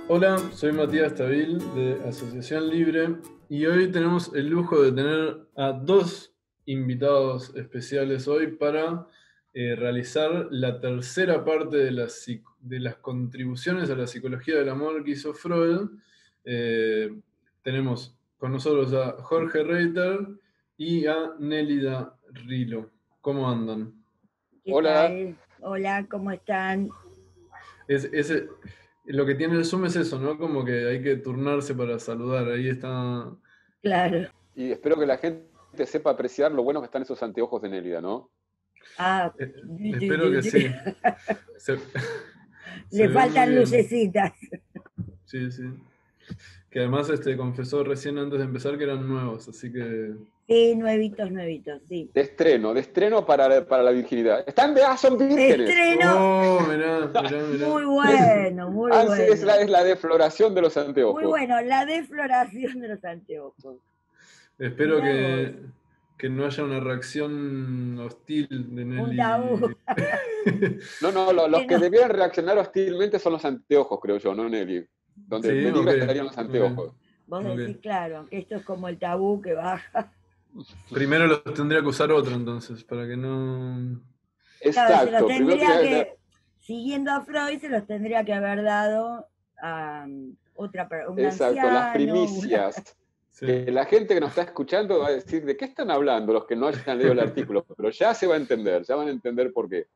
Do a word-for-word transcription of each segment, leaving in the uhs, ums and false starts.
Hola, soy Matías Tabil de Asociación Libre y hoy tenemos el lujo de tener a dos invitados especiales hoy para eh, realizar la tercera parte de las, psic- de las contribuciones a la psicología del amor que hizo Freud. Eh, tenemos con nosotros a Jorge Reiter y a Nélida Rilo. ¿Cómo andan? ¿Qué Hola, tal? Hola, ¿cómo están? Es, ese, lo que tiene el Zoom es eso, ¿no? Como que hay que turnarse para saludar. Ahí está. Claro. y espero que la gente sepa apreciar lo bueno que están esos anteojos de Nélida, ¿no? Ah, Eh, du, du, espero du, que du. sí. Se, se Le ven muy faltan bien. lucecitas. Sí, sí. Que además este, confesó recién antes de empezar que eran nuevos, así que. Sí, nuevitos, nuevitos, sí. De estreno, de estreno para, para la virginidad. Están de, ah, son vírgenes. Estreno, ¡Oh! Mirá, mirá, mirá. muy bueno, muy Ah, sí, es la, bueno. es la defloración de los Muy anteojos. bueno, la defloración de los anteojos. Espero Mirá vos, que, que no haya una reacción hostil de un tabú. Nelly. No, no, lo- los Que que no, debieran reaccionar hostilmente son los anteojos, creo yo, no Nelly. Donde el Sí, ok, peligro estarían los ok, anteojos. vos ok. decís, claro, que esto es como el tabú que baja. Primero los tendría que usar otro entonces, para que no. Claro, se los Exacto, primero tendría tenía que... que, siguiendo a Freud, se los tendría que haber dado a um, otra, per- un Exacto, las anciano, una... primicias. Sí. Que la gente que nos está escuchando va a decir, ¿de qué están hablando los que no hayan leído el artículo? Pero ya se va a entender, ya van a entender por qué.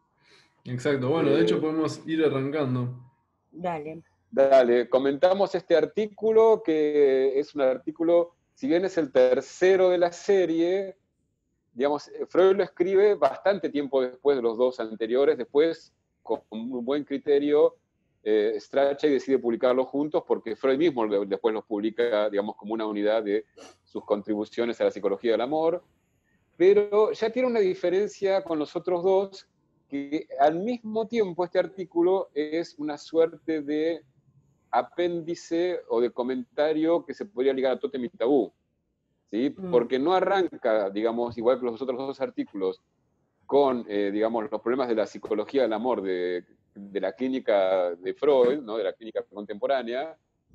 Exacto, bueno, de hecho Eh, podemos ir arrancando. Dale. Dale, comentamos este artículo, que es un artículo, si bien es el tercero de la serie, digamos, Freud lo escribe bastante tiempo después de los dos anteriores, después, con un buen criterio, eh, Strachey decide publicarlos juntos porque Freud mismo después los publica, digamos, como una unidad de sus contribuciones a la psicología del amor, pero ya tiene una diferencia con los otros dos, que al mismo tiempo este artículo es una suerte de apéndice o de comentario que se podría ligar a Tótem y Tabú, ¿sí? Mm, Porque no arranca, digamos, igual que los otros dos artículos, con, eh, digamos, los problemas de la psicología del amor de, de la clínica de Freud, ¿no? De la clínica contemporánea,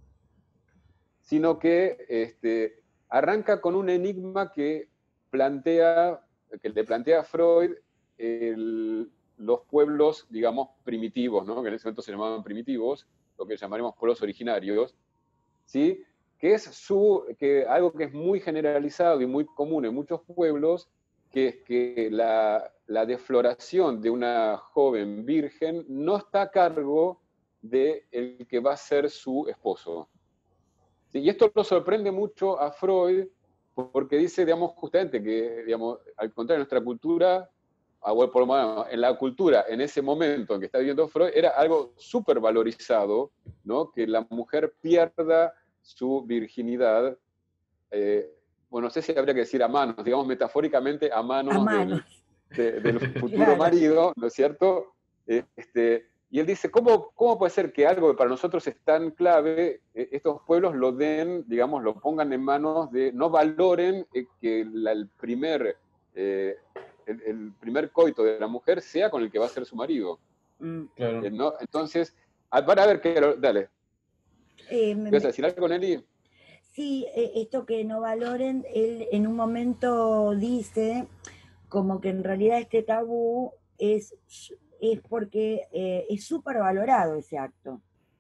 sino que este, arranca con un enigma que plantea, que le plantea a Freud el, los pueblos, digamos, primitivos, ¿no? Que en ese momento se llamaban primitivos, lo que llamaremos pueblos originarios, ¿sí? Que es su, que algo que es muy generalizado y muy común en muchos pueblos, que es que la, la defloración de una joven virgen no está a cargo de el que va a ser su esposo. ¿Sí? Y esto lo sorprende mucho a Freud porque dice, digamos, justamente que, digamos, al contrario, nuestra cultura, por lo menos en la cultura, en ese momento en que está viviendo Freud, era algo súper valorizado, ¿no? Que la mujer pierda su virginidad, eh, bueno, no sé si habría que decir a manos, digamos metafóricamente a a manos del, manos, de, del futuro claro. marido, ¿no es cierto? Este, y él dice, ¿cómo, ¿cómo puede ser que algo que para nosotros es tan clave, eh, estos pueblos lo den, digamos, lo pongan en manos de, no valoren eh, que la, el, primer, eh, el, el, primer coito de la mujer sea con el que va a ser su marido? Mm. Eh, Claro. ¿no? Entonces, para ver qué, dale, Eh, me- ¿vas a me- decir algo, Nelly? sí, eh, esto que no valoren, él en un momento dice como que en realidad este tabú es, es porque eh, es súper valorado ese acto,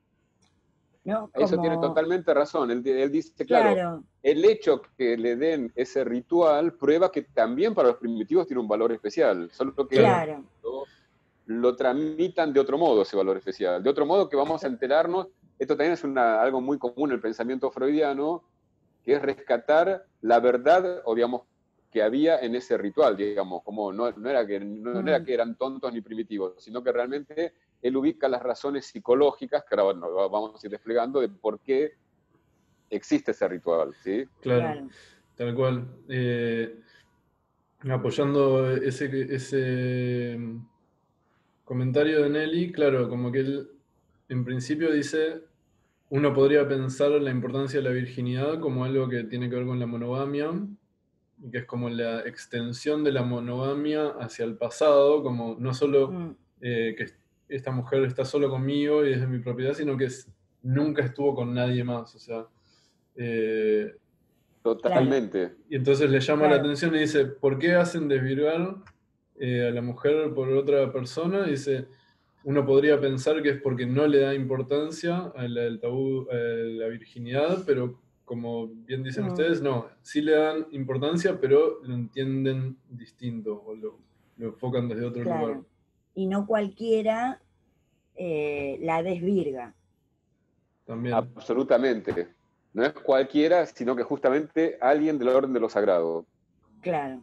¿no? Eso tiene Como, totalmente razón. Él, él dice, claro, claro, el hecho que le den ese ritual prueba que también para los primitivos tiene un valor especial, solo que Claro. claro. lo, lo tramitan de otro modo ese valor especial. De otro modo que vamos a enterarnos, esto también es una, algo muy común en el pensamiento freudiano, que es rescatar la verdad, o digamos, que había en ese ritual, digamos, como no, no, era que, no, no era Mm, que eran tontos ni primitivos, sino que realmente él ubica las razones psicológicas, que ahora bueno, vamos a ir desplegando, de por qué existe ese ritual, ¿sí? Claro, claro. tal cual. Eh, apoyando ese, ese mm, comentario de Nelly, claro, como que él en principio dice, uno podría pensar la importancia de la virginidad como algo que tiene que ver con la monogamia, y que es como la extensión de la monogamia hacia el pasado, como no solo Mm, eh, que esta mujer está solo conmigo y es de mi propiedad, sino que es nunca estuvo con nadie más, o sea, eh, Totalmente. y entonces le llama la Claro. atención y dice, ¿por qué hacen desvirgar eh, a la mujer por otra persona? Y dice, uno podría pensar que es porque no le da importancia al, al tabú, a la virginidad, pero como bien dicen Mm, ustedes, no, sí le dan importancia, pero lo entienden distinto o lo, lo enfocan desde otro lugar claro. Y no cualquiera eh, la desvirga. también. Absolutamente. No es cualquiera, sino que justamente alguien del orden de lo sagrado. Claro.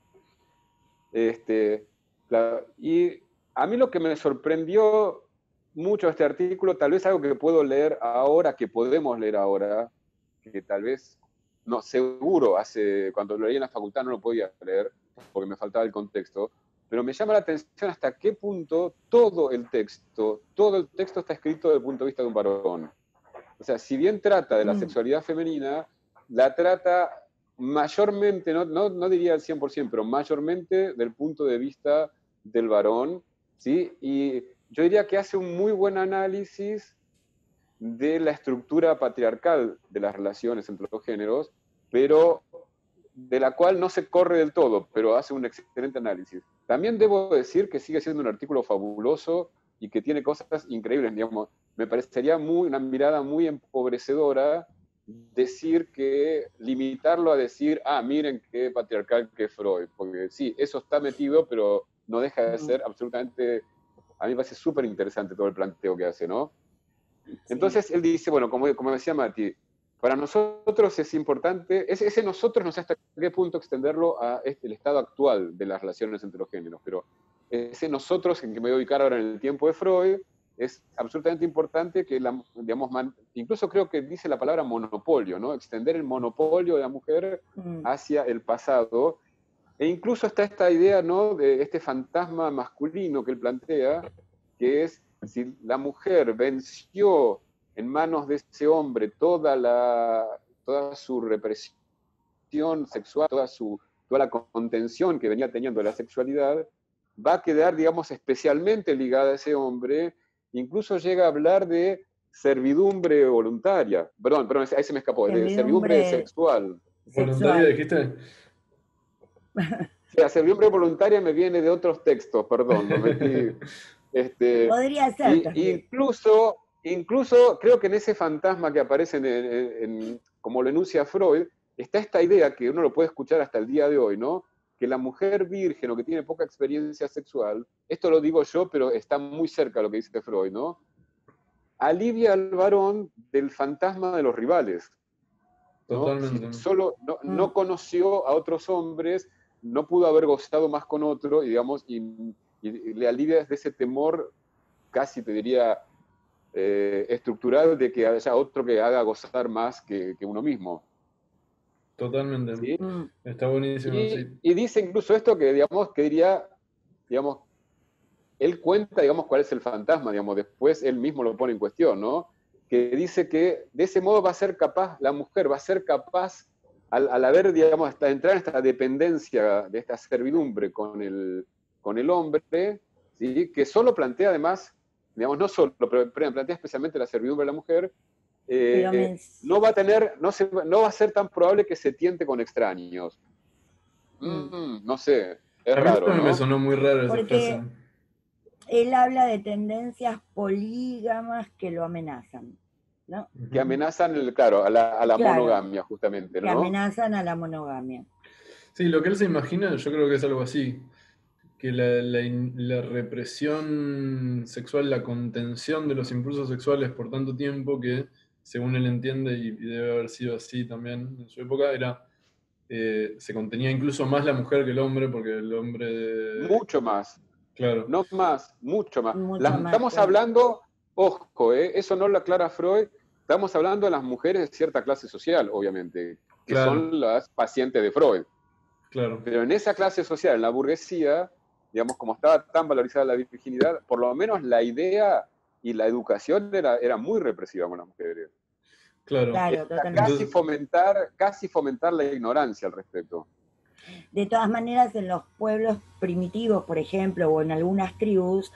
Este, la- y a mí lo que me sorprendió mucho este artículo, tal vez algo que puedo leer ahora, que podemos leer ahora, que tal vez, no, seguro, hace, cuando lo leí en la facultad no lo podía leer, porque me faltaba el contexto, pero me llama la atención hasta qué punto todo el texto, todo el texto está escrito desde el punto de vista de un varón. O sea, si bien trata de la Mm, sexualidad femenina, la trata mayormente, no, no, no diría al cien por ciento, pero mayormente del punto de vista del varón, ¿sí? Y yo diría que hace un muy buen análisis de la estructura patriarcal de las relaciones entre los géneros, pero de la cual no se corre del todo, pero hace un excelente análisis. También debo decir que sigue siendo un artículo fabuloso y que tiene cosas increíbles, digamos. Me parecería muy, una mirada muy empobrecedora decir que, limitarlo a decir, ah, miren qué patriarcal que Freud, porque sí, eso está metido, pero no deja de mm, ser absolutamente, a mí me parece súper interesante todo el planteo que hace, ¿no? sí. Entonces él dice, bueno, como, como decía Mati, para nosotros es importante, ese, ese nosotros no sé hasta qué punto extenderlo a este, el estado actual de las relaciones entre los géneros, pero ese nosotros en que me voy a ubicar ahora en el tiempo de Freud es absolutamente importante que, la, digamos, man, incluso creo que dice la palabra monopolio, ¿no? Extender el monopolio de la mujer Mm, hacia el pasado, e incluso está esta idea, ¿no?, de este fantasma masculino que él plantea, que es si la mujer venció en manos de ese hombre toda, la, toda su represión sexual, toda, su, toda la contención que venía teniendo de la sexualidad, va a quedar, digamos, especialmente ligada a ese hombre, incluso llega a hablar de servidumbre voluntaria, perdón, perdón, ahí se me escapó, de servidumbre servidumbre sexual. ¿Voluntaria sexual. dijiste? Sí, la servidumbre voluntaria me viene de otros textos, perdón, me metí. Este, Podría ser y, también. incluso, incluso creo que en ese fantasma que aparece, en, en, en, como lo enuncia Freud, está esta idea que uno lo puede escuchar hasta el día de hoy, ¿no? Que la mujer virgen o que tiene poca experiencia sexual, esto lo digo yo, pero está muy cerca de lo que dice Freud, ¿no? Alivia al varón del fantasma de los rivales, ¿no? Si Totalmente. solo no, Mm, no conoció a otros hombres, no pudo haber gozado más con otro, y, digamos, y, y le alivia de ese temor, casi te diría, eh, estructural, de que haya otro que haga gozar más que, que uno mismo. Totalmente. ¿Sí? mm, Está buenísimo, Y, sí. y dice incluso esto que, digamos, que diría, digamos, él cuenta, digamos, cuál es el fantasma, digamos, después él mismo lo pone en cuestión, ¿no? Que dice que de ese modo va a ser capaz, la mujer va a ser capaz, al, al haber, digamos, hasta entrar en esta dependencia, de esta servidumbre con el, con el hombre, ¿sí? Que solo plantea además, digamos, no solo, pero plantea especialmente la servidumbre de la mujer, pero eh, me, no va a tener, no, se, no va a ser tan probable que se tiente con extraños. mm, Mm, no sé, es A mí raro, también me ¿no? sonó muy rara esa frase. porque él habla de tendencias polígamas que lo amenazan, ¿no? Que Ujú. amenazan, el, claro, a la, a la Claro, monogamia, justamente, que ¿no? amenazan a la monogamia. Sí, lo que él se imagina, yo creo que es algo así. Que la, la in- la represión sexual, la contención de los impulsos sexuales por tanto tiempo que, según él entiende, y, y debe haber sido así también en su época, era eh, se contenía incluso más la mujer que el hombre, porque el hombre, Mucho más, claro, no más, mucho más. Mucho Las, más, estamos claro. hablando, ojo, ¿eh? Eso no lo aclara Freud, estamos hablando de las mujeres de cierta clase social, obviamente, que claro, son las pacientes de Freud. claro, Pero en esa clase social, en la burguesía, digamos, como estaba tan valorizada la virginidad, por lo menos la idea y la educación era, era muy represiva con las mujeres. claro. Claro, Era casi Entonces, totalmente. fomentar, casi fomentar la ignorancia al respecto. De todas maneras, en los pueblos primitivos, por ejemplo, o en algunas tribus,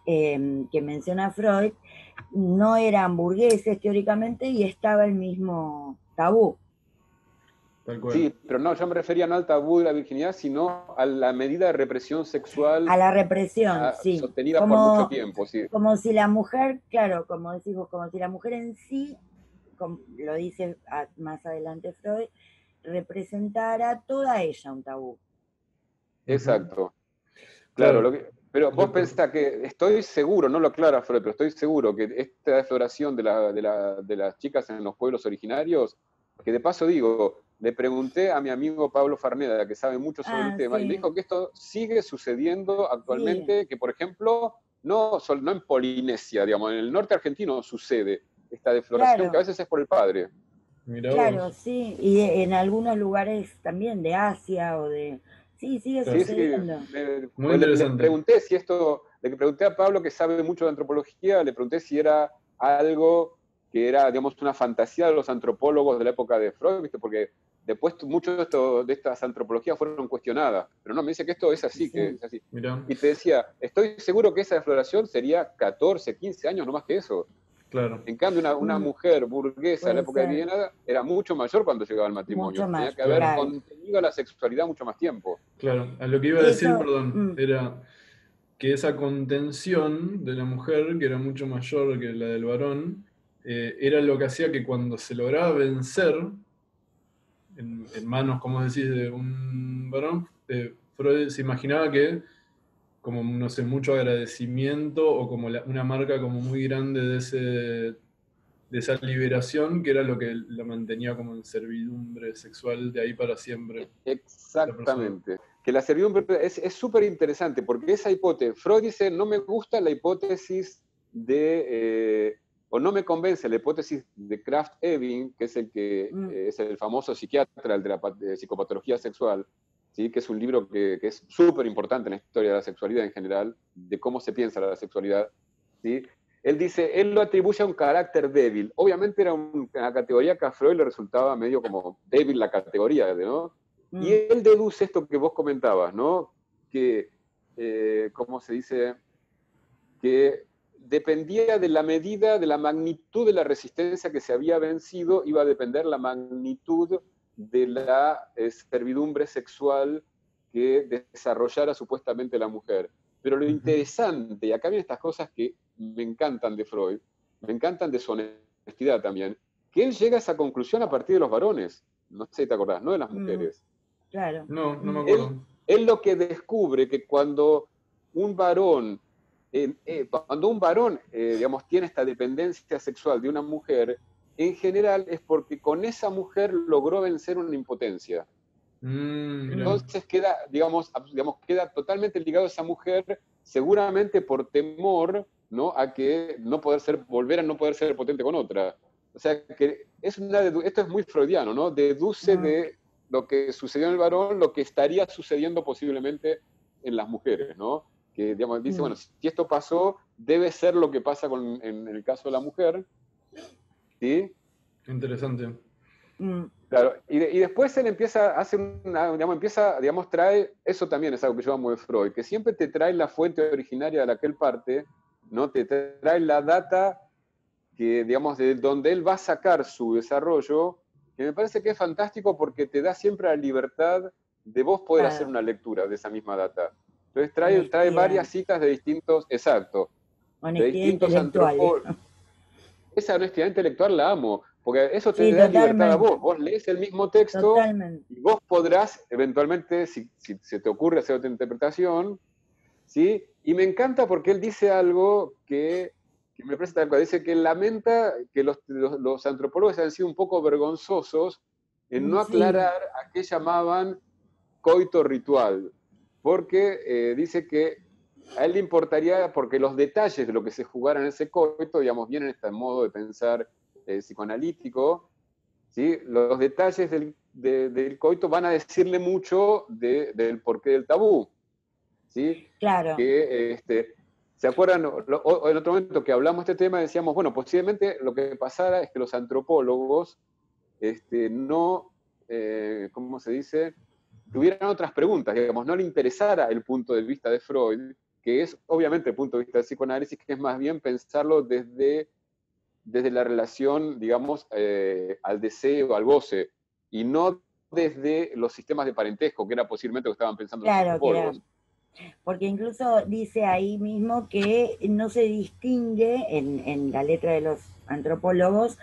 eh, que menciona Freud, no eran burgueses teóricamente y estaba el mismo tabú. Tal cual. Sí, pero no, yo me refería no al tabú de la virginidad, sino a la medida de represión sexual A la represión, ah, sí. sostenida por mucho Como, tiempo, sí. como si la mujer, claro, como decís vos, como si la mujer en sí, como lo dice a, más adelante Freud, representara toda ella un tabú. Exacto. Claro, Claro. lo que, pero vos pensás que estoy seguro, no lo aclara Freud, pero estoy seguro que esta defloración de, la, de, la, de las chicas en los pueblos originarios, que de paso digo, le pregunté a mi amigo Pablo Farneda, que sabe mucho sobre el Ah, tema, y me sí, dijo que esto sigue sucediendo sí, actualmente, que por ejemplo, no, sol- no en Polinesia, digamos, en el norte argentino sucede esta defloración, que a claro, veces es por el padre. Mirá claro, vos. sí. Y en algunos lugares también de Asia o de... Sí, sigue Sí, Claro. sí, sucediendo. me- Muy pues le, le interesante. pregunté si esto, le pregunté a Pablo que sabe mucho de antropología, le pregunté si era algo que era, digamos, una fantasía de los antropólogos de la época de Freud, ¿viste? Porque después muchas de, esto- de estas antropologías fueron cuestionadas, pero no, me dice que esto es así, que Sí, es así. Mirá. Y te decía, estoy seguro que esa exploración sería catorce, quince años, no más que eso. Claro. En cambio, una, una mm, mujer burguesa de la puede época de ser Viena era mucho mayor cuando llegaba al mucho matrimonio. Tenía más, que haber Claro. claro. contenido la sexualidad mucho más tiempo. Claro. A lo que iba a decir, Eso, perdón, mm, era que esa contención de la mujer, que era mucho mayor que la del varón, eh, era lo que hacía que cuando se lograba vencer en, en manos, como decís, de un varón, eh, Freud se imaginaba que como, no sé, mucho agradecimiento o como la- una marca como muy grande de, ese, de esa liberación, que era lo que la mantenía como en servidumbre sexual de ahí para siempre, la persona. Exactamente. Que la servidumbre es súper interesante porque esa hipótesis, Freud dice, no me gusta la hipótesis de, eh, o no me convence la hipótesis de Kraft-Ebing, que es el que mm, eh, es el famoso psiquiatra el de la de psicopatología sexual, ¿sí? Que es un libro que, que es súper importante en la historia de la sexualidad en general, de cómo se piensa la sexualidad, ¿sí? Él dice, él lo atribuye a un carácter débil. Obviamente era un- una categoría que a Freud le resultaba medio como débil la categoría, ¿no? Y mm, él deduce esto que vos comentabas, ¿no? Que, eh, ¿cómo se dice? Que dependía de la medida, de la magnitud de la resistencia que se había vencido, iba a depender la magnitud de la eh, servidumbre sexual que desarrollara supuestamente la mujer. Pero lo Ujú. interesante, y acá vienen estas cosas que me encantan de Freud, me encantan de su honestidad también, que él llega a esa conclusión a partir de los varones. No sé si te acordás, no de las mm, mujeres. claro. No, no me mm, Él, acuerdo. él lo que descubre que cuando un varón, eh, eh, cuando un varón, eh, digamos, tiene esta dependencia sexual de una mujer, en general es porque con esa mujer logró vencer una impotencia. Mm, mira, mm, Entonces queda, digamos, digamos, queda totalmente ligado a esa mujer, seguramente por temor, ¿no? A que no poder ser, volver a no poder ser potente con otra. O sea, que es una, esto es muy freudiano, ¿no? Deduce mm, de lo que sucedió en el varón, lo que estaría sucediendo posiblemente en las mujeres, ¿no? Que, digamos, dice, mm, bueno, si esto pasó, debe ser lo que pasa con, en, en el caso de la mujer, ¿sí? interesante. mm, Claro, y, de, y después él empieza, hace una, digamos, empieza, digamos, trae, eso también es algo que yo amo de Freud, que siempre te trae la fuente originaria de la que él parte, ¿no? Te trae la data que, digamos, de donde él va a sacar su desarrollo, que me parece que es fantástico porque te da siempre la libertad de vos poder hacer claro. una lectura de esa misma data. Entonces trae, trae Honestidad, varias citas de distintos, exacto, de honestidad distintos intelectual, antropólogos. digo. Esa honestidad intelectual la amo, porque eso te Sí, da libertad a totalmente, vos. Vos lees el mismo texto totalmente. y vos podrás, eventualmente, si, si se te ocurre hacer otra interpretación, ¿sí? Y me encanta porque él dice algo que, que me parece tal cual. Dice que él lamenta que los, los, los antropólogos han sido un poco vergonzosos en Mm, no sí, aclarar a qué llamaban coito ritual, porque eh, dice que a él le importaría, porque los detalles de lo que se jugara en ese coito, digamos, vienen en este modo de pensar eh, psicoanalítico, ¿sí? Los detalles del, de, del coito van a decirle mucho de, del porqué del tabú, ¿sí? claro. Que, este, ¿se acuerdan? O, o en otro momento que hablamos de este tema decíamos, bueno, posiblemente lo que pasara es que los antropólogos este, no, eh, ¿cómo se dice? Tuvieran otras preguntas, digamos, no le interesara el punto de vista de Freud, que es obviamente el punto de vista del psicoanálisis, que es más bien pensarlo desde, desde la relación, digamos, eh, al deseo, al goce, y no desde los sistemas de parentesco, que era posiblemente lo que estaban pensando los Claro, que era, antropólogos. porque incluso dice ahí mismo que no se distingue en, en la letra de los antropólogos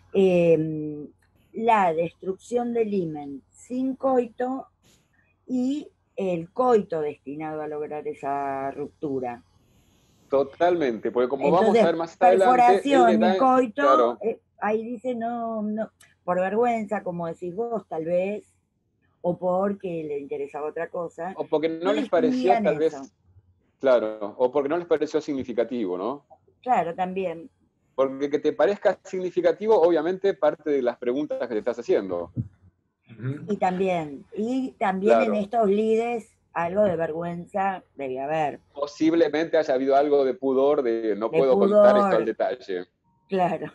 eh, la destrucción del himen sin coito y el coito destinado a lograr esa ruptura. Totalmente, porque como Entonces, vamos a ver más adelante, él le perforación y da, coito, claro, eh, ahí dice no, no, por vergüenza, como decís vos, tal vez, o porque le interesaba otra cosa, o porque no no les pareció distinguían tal eso. vez, claro, o porque no les pareció significativo, ¿no? Claro, también. Porque que te parezca significativo, obviamente, parte de las preguntas que te estás haciendo. Ujú. Y también, y también en Claro. estos lides algo de vergüenza debía haber. Posiblemente haya habido algo de pudor, de no De puedo contar esto al pudor, detalle. claro.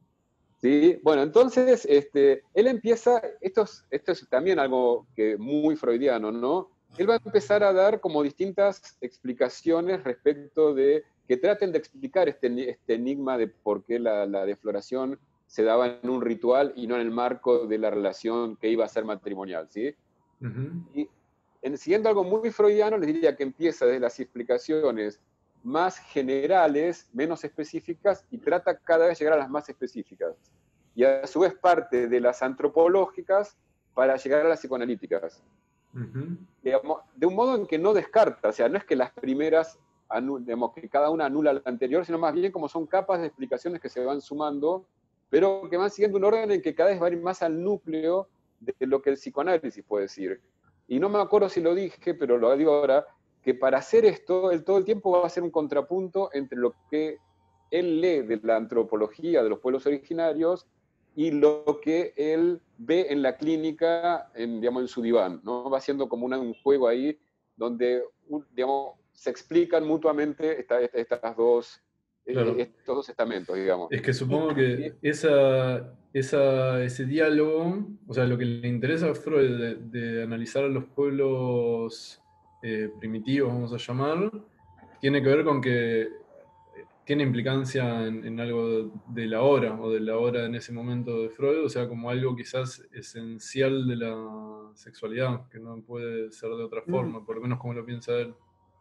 ¿Sí? Bueno, entonces, este, él empieza, esto es, esto es también algo que muy freudiano, ¿no? Él va a empezar a dar como distintas explicaciones respecto de, que traten de explicar este, este enigma de por qué la, la defloración se daba en un ritual y no en el marco de la relación que iba a ser matrimonial, ¿sí? Ujú. Y en, siguiendo algo muy freudiano, les diría que empieza desde las explicaciones más generales, menos específicas, y trata cada vez de llegar a las más específicas. Y a su vez parte de las antropológicas para llegar a las psicoanalíticas. Ujú. Digamos, de un modo en que no descarta, o sea, no es que las primeras, digamos, que cada una anula la anterior, sino más bien como son capas de explicaciones que se van sumando, pero que van siguiendo un orden en que cada vez va a ir más al núcleo de lo que el psicoanálisis puede decir. Y no me acuerdo si lo dije, pero lo digo ahora, que para hacer esto, él todo el tiempo va a hacer un contrapunto entre lo que él lee de la antropología de los pueblos originarios y lo que él ve en la clínica, en, digamos, en su diván, ¿no? Va haciendo como una, un juego ahí donde, digamos, se explican mutuamente esta, estas dos, Claro. estos dos estamentos, digamos. Es que supongo ¿Sí? que esa, esa, ese diálogo, o sea, lo que le interesa a Freud de, de analizar a los pueblos eh, primitivos, vamos a llamar, tiene que ver con que tiene implicancia en, en algo de la hora, o de la hora en ese momento de Freud, o sea, como algo quizás esencial de la sexualidad, que no puede ser de otra Mm. forma, por lo menos como lo piensa él.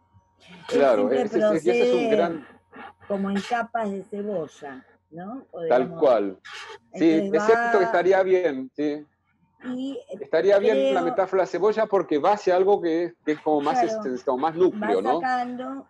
Él Claro, siempre ese, ese- y ese es un procede gran, como en capas de cebolla, ¿no? tal Podríamos, cual. Sí, entonces es cierto que va estaría bien, sí. y eh, Estaría bien la creo, metáfora de la cebolla porque va hacia algo que es, que es como más, claro, esencial, como más va núcleo, ¿no? sacando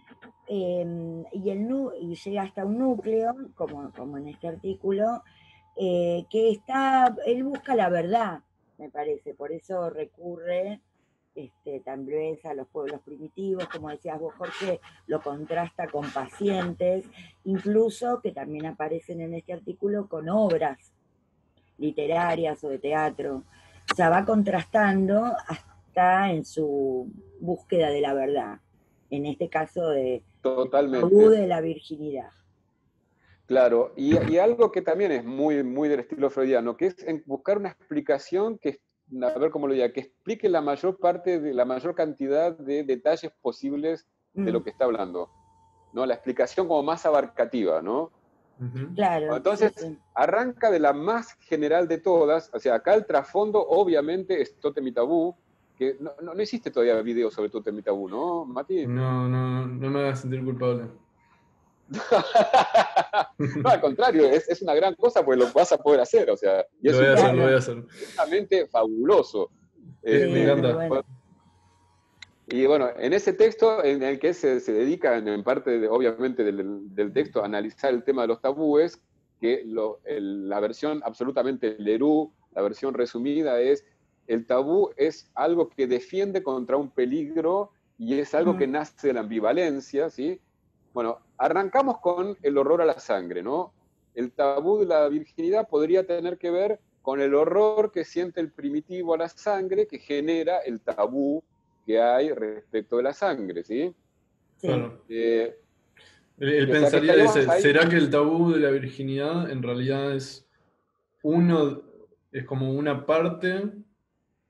eh, y, el, y llega hasta un núcleo, como, como en este artículo, eh, que está, él busca la verdad, me parece, por eso recurre este, tal vez a los pueblos primitivos, como decías vos, Jorge, lo contrasta con pacientes, incluso que también aparecen en este artículo con obras literarias o de teatro. O sea, va contrastando hasta en su búsqueda de la verdad, en este caso de, del tabú Totalmente. de la virginidad. Claro, y, y algo que también es muy, muy del estilo freudiano, que es en buscar una explicación que, a ver cómo lo diga, que explique la mayor parte, de la mayor cantidad de detalles posibles de Mm, lo que está hablando, ¿no? La explicación como más abarcativa, ¿no? Ujú. claro, sí, Entonces, sí. arranca de la más general de todas, o sea, acá el trasfondo obviamente es Tótem y Tabú, que no, no, no existe todavía video sobre Tótem y Tabú, ¿no, Mati? No, no, no me hagas sentir culpable. No, al contrario, es, es, una gran cosa porque lo vas a poder hacer, o sea, y Lo es voy un a hacer, lo proyecto voy a Claro, hacer. realmente fabuloso. Eh, me sí, Este, muy encanta. bueno. y bueno, en ese texto en el que se, se dedica, en, en parte, de, obviamente, del, del, texto a analizar el tema de los tabúes, que lo, el, la versión absolutamente Leroux, la versión resumida es, el tabú es algo que defiende contra un peligro y es algo que Mm, nace de la ambivalencia, ¿sí? Bueno, arrancamos con el horror a la sangre, ¿no? El tabú de la virginidad podría tener que ver con el horror que siente el primitivo a la sangre que genera el tabú que hay respecto de la sangre, ¿sí? sí. Claro. Eh, Él, él o sea que pensaría, estaríamos dice, ahí, ¿será que el tabú de la virginidad en realidad es uno, es como una parte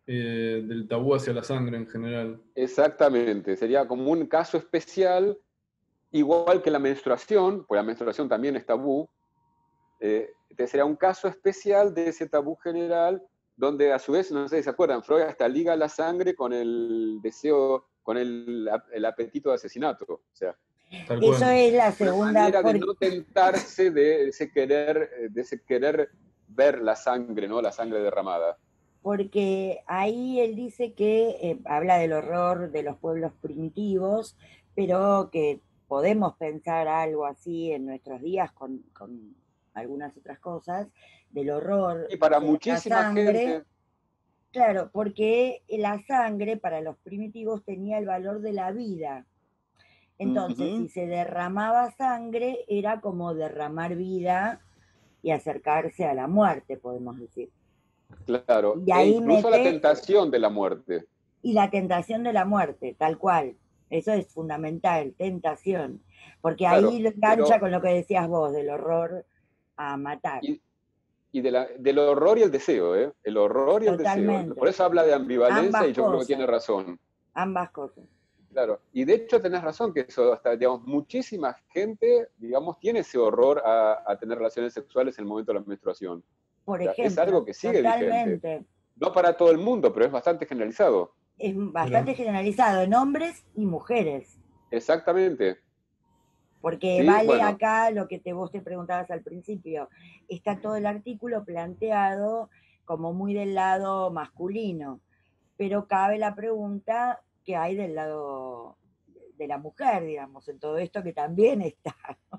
eh, del tabú hacia la sangre en general. Exactamente, sería como un caso especial, igual que la menstruación, pues la menstruación también es tabú, eh, sería un caso especial de ese tabú general, donde a su vez, no sé si se acuerdan, Freud hasta liga la sangre con el deseo, con el, el apetito de asesinato. O sea, Tal Eso cual. es la una segunda, manera de porque, no tentarse de ese querer, de ese querer ver la sangre, ¿no? La sangre derramada. porque ahí él dice que eh, habla del horror de los pueblos primitivos, pero que podemos pensar algo así en nuestros días con, con algunas otras cosas, del horror Y para de la muchísima sangre. gente, Claro, porque la sangre para los primitivos tenía el valor de la vida. Entonces, uh-huh, si se derramaba sangre, era como derramar vida y acercarse a la muerte, podemos decir. claro, Y e ahí incluso la mete, tentación de la muerte. y la tentación de la muerte, tal cual. Eso es fundamental, tentación. Porque ahí Claro, lo engancha pero con lo que decías vos, del horror a matar. y, y de la, del horror y el deseo, ¿eh? El horror y el deseo. Por Totalmente. eso habla de ambivalencia Ambas y yo creo que tiene cosas, razón. ambas cosas. Claro, y de hecho tenés razón que eso, hasta, digamos, muchísima gente, digamos, tiene ese horror a, a tener relaciones sexuales en el momento de la menstruación. Por O sea, es algo ejemplo, que sigue vigente. totalmente. No para todo el mundo, pero es bastante generalizado. Es Mirá. bastante generalizado en hombres y mujeres. Exactamente. Porque Sí, vale bueno, acá lo que te, vos te preguntabas al principio. Está todo el artículo planteado como muy del lado masculino, pero cabe la pregunta que hay del lado de la mujer, digamos, en todo esto que también está.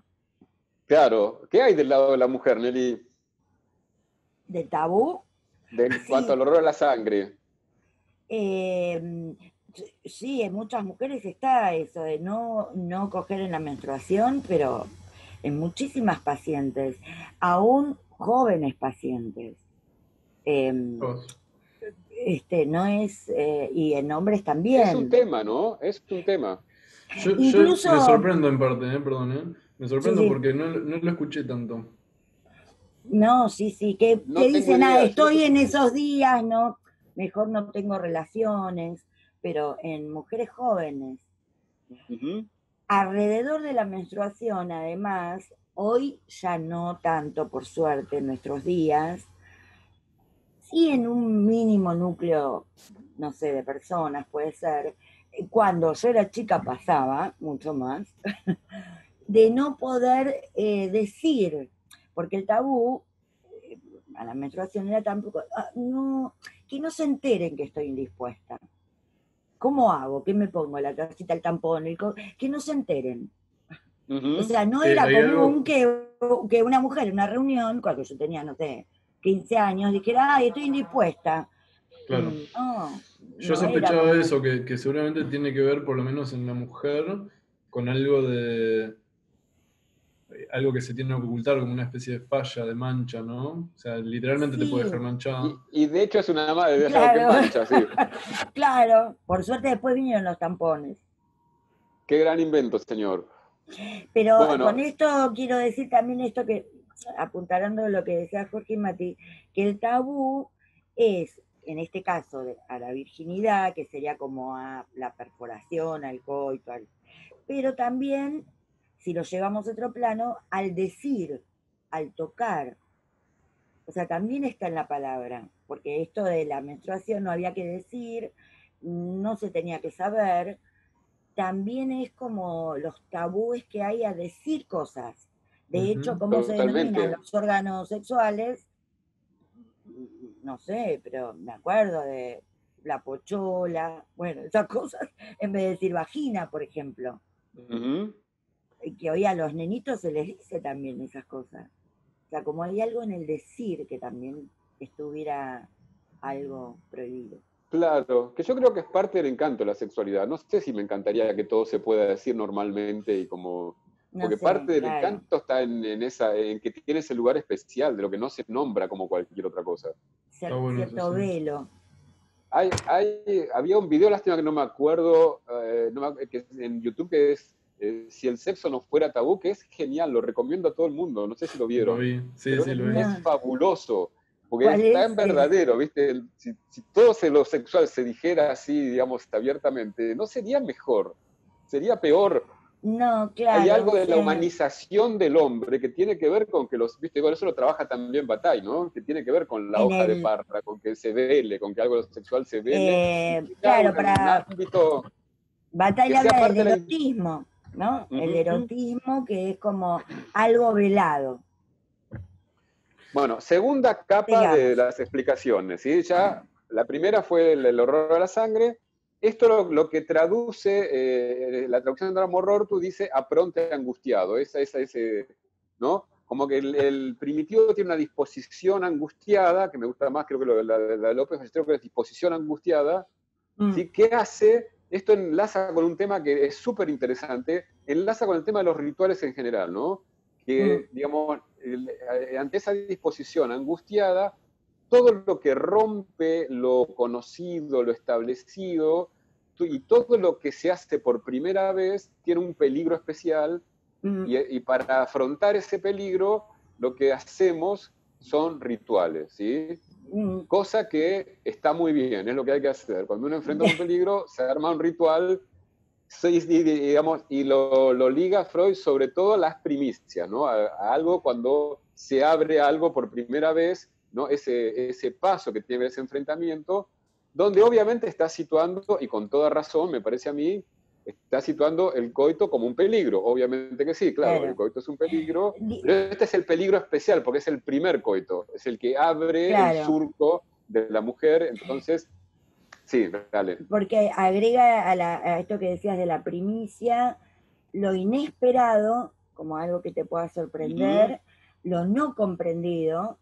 claro. ¿Qué hay del lado de la mujer, Nelly? ¿De tabú? De, en cuanto Sí, al horror a la sangre. eh, sí, en muchas mujeres está eso de no, no coger en la menstruación, pero en muchísimas pacientes, aún jóvenes pacientes. Eh, Vos. este, no es, eh, y en hombres Es un también. tema, ¿no? Es un tema. Yo, yo Incluso, me sorprendo en parte, eh, perdón, eh. Me sí, sorprendo sí, porque no, no lo escuché tanto. no, sí, sí, que, que No tengo dicen, ah, idea. Yo lo estoy en escuché. esos días, no, mejor no tengo relaciones, pero en mujeres jóvenes, Uh-huh. alrededor de la menstruación, además, hoy ya no tanto, por suerte, en nuestros días, sí en un mínimo núcleo, no sé, de personas, puede ser, cuando yo era chica pasaba, mucho más, de no poder eh, decir, porque el tabú eh, a la menstruación era tampoco, ah, no, que no se enteren que estoy indispuesta. ¿Cómo hago? ¿Qué me pongo? La casita, el tampón, el co- que no se enteren. O Uh-huh. sea, no Eh, era hay común algo, que, que una mujer en una reunión, cuando yo tenía, no sé, quince años, dijera, ay, estoy indispuesta. claro. Mm, no, Yo no era sospechaba común. eso, que, que seguramente tiene que ver, por lo menos en la mujer, con algo de eh, algo que se tiene que ocultar, como una especie de falla, de mancha, ¿no? O sea, literalmente te puede dejar Sí, manchada. Y, y de hecho es una madre de algo que claro, mancha, sí. claro. Por suerte después vinieron los tampones. Qué gran invento, señor. Pero con Bueno, esto quiero decir también esto que, apuntalando lo que decía Jorge Mati, que el tabú es, en este caso, a la virginidad, que sería como a la perforación, al coito, al, pero también, si lo llevamos a otro plano, al decir, al tocar. O sea, también está en la palabra, porque esto de la menstruación no había que decir, no se tenía que saber, también es como los tabúes que hay a decir cosas. De hecho, Ujú. ¿cómo se denominan totalmente. los órganos sexuales? No sé, pero me acuerdo de la pochola, bueno, esas cosas, en vez de decir vagina, por ejemplo, Uh-huh. que hoy a los nenitos se les dice también esas cosas. O sea, como hay algo en el decir que también estuviera algo prohibido. Claro, que yo creo que es parte del encanto de la sexualidad. No sé si me encantaría que todo se pueda decir normalmente y como... No Porque sé, parte del claro. encanto está en, en esa, en que tiene ese lugar especial, de lo que no se nombra como cualquier otra cosa. Está Cier- bueno eso, cierto sí. velo. Hay, hay, había un video, lástima que no me acuerdo, eh, no me, que en YouTube, que es eh, Si el sexo no fuera tabú, que es genial, lo recomiendo a todo el mundo, no sé si lo Lo vieron, vi, sí, pero sí, es, lo vi. es No, fabuloso, porque ¿Cuál es es? tan verdadero, ¿viste? El- si, si todo se- lo sexual se dijera así, digamos, abiertamente, no sería mejor, sería peor. No, Hay claro, algo o de la sea, humanización del hombre que tiene que ver con que los, viste, con eso lo trabaja también Bataille, ¿no? Que tiene que ver con la en hoja de el, parra, con que se vele, con que algo sexual se vele, y eh, tenga claro, un, un para ámbito que Bataille sea habla del parte de la... erotismo, ¿no? El Ujú. erotismo que es como algo velado. Bueno, segunda capa de Digamos. las explicaciones, ¿sí? Ya la primera fue el, el horror a la sangre. Esto lo, lo que traduce, eh, la traducción de Amor-Rortu dice apronte angustiado, esa, esa, ese, ¿no? Como que el, el primitivo tiene una disposición angustiada, que me gusta más, creo que lo, la, la de López, creo que es disposición angustiada, Mm, ¿sí? ¿Qué hace? Esto enlaza con un tema que es súper interesante, enlaza con el tema de los rituales en general, ¿no? mm, Que, digamos, el, ante esa disposición angustiada, todo lo que rompe lo conocido, lo establecido, y todo lo que se hace por primera vez tiene un peligro especial, mm, y, y para afrontar ese peligro, lo que hacemos son rituales, ¿sí? mm. Cosa que está muy bien, es lo que hay que hacer. Cuando uno enfrenta un peligro, se arma un ritual, y, digamos, y lo, lo liga Freud sobre todo a las primicias, ¿no? A, a algo cuando se abre algo por primera vez, ¿no? Ese, ese paso que tiene ese enfrentamiento, donde obviamente está situando, y con toda razón, me parece a mí, está situando el coito como un peligro. Obviamente que sí, claro, el Claro. coito es un peligro, Di- pero este es el peligro especial porque es el primer coito, es el que abre el Claro, surco de la mujer. Entonces, sí, dale. porque agrega a, la- a esto que decías de la primicia lo inesperado, como algo que te pueda Ujú. sorprender, lo no comprendido,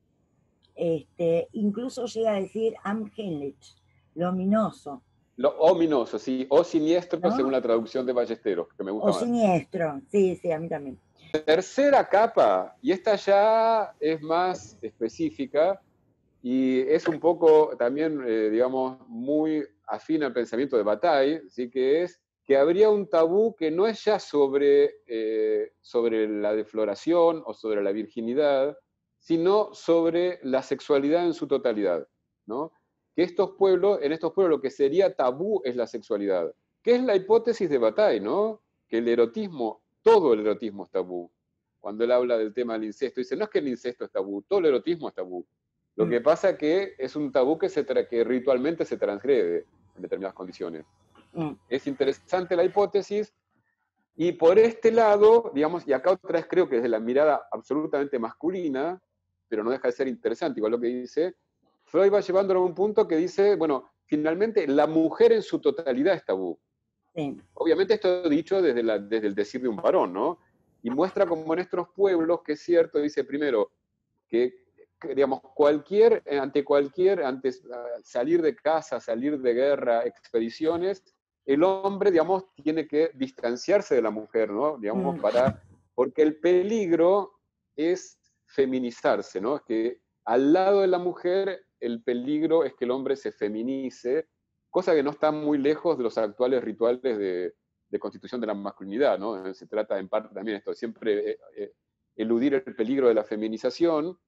este, incluso llega a decir am Heimlich, lo ominoso, Lo ominoso, sí, o siniestro según ¿no? la traducción de Ballesteros, que me O gusta más. siniestro, sí, sí, a mí también. Tercera capa, y esta ya es más específica y es un poco también, eh, digamos, muy afín al pensamiento de Bataille, ¿sí? Que es que habría un tabú que no es ya sobre, eh, sobre la defloración o sobre la virginidad, sino sobre la sexualidad en su totalidad, ¿no? Que estos pueblos, en estos pueblos lo que sería tabú es la sexualidad, que es la hipótesis de Bataille, ¿no? Que el erotismo, todo el erotismo es tabú. Cuando él habla del tema del incesto, dice, no es que el incesto es tabú, todo el erotismo es tabú. Lo Mm, que pasa es que es un tabú que, se que ritualmente se transgrede en determinadas condiciones. mm, Es interesante la hipótesis, y por este lado, digamos, y acá otra vez creo que desde la mirada absolutamente masculina, pero no deja de ser interesante, igual lo que dice, Freud va llevándolo a un punto que dice, bueno, finalmente la mujer en su totalidad es tabú. sí, Obviamente esto dicho desde, la, desde el decir de un varón, ¿no? Y muestra como en nuestros pueblos, que es cierto, dice primero, que, que, digamos, cualquier, ante cualquier, antes salir de casa, salir de guerra, expediciones, el hombre, digamos, tiene que distanciarse de la mujer, ¿no? Digamos, mm, para, porque el peligro es feminizarse, ¿no? Es que al lado de la mujer, el peligro es que el hombre se feminice, cosa que no está muy lejos de los actuales rituales de, de constitución de la masculinidad, ¿no? Se trata en parte también esto, siempre eh, eh, eludir el peligro de la feminización.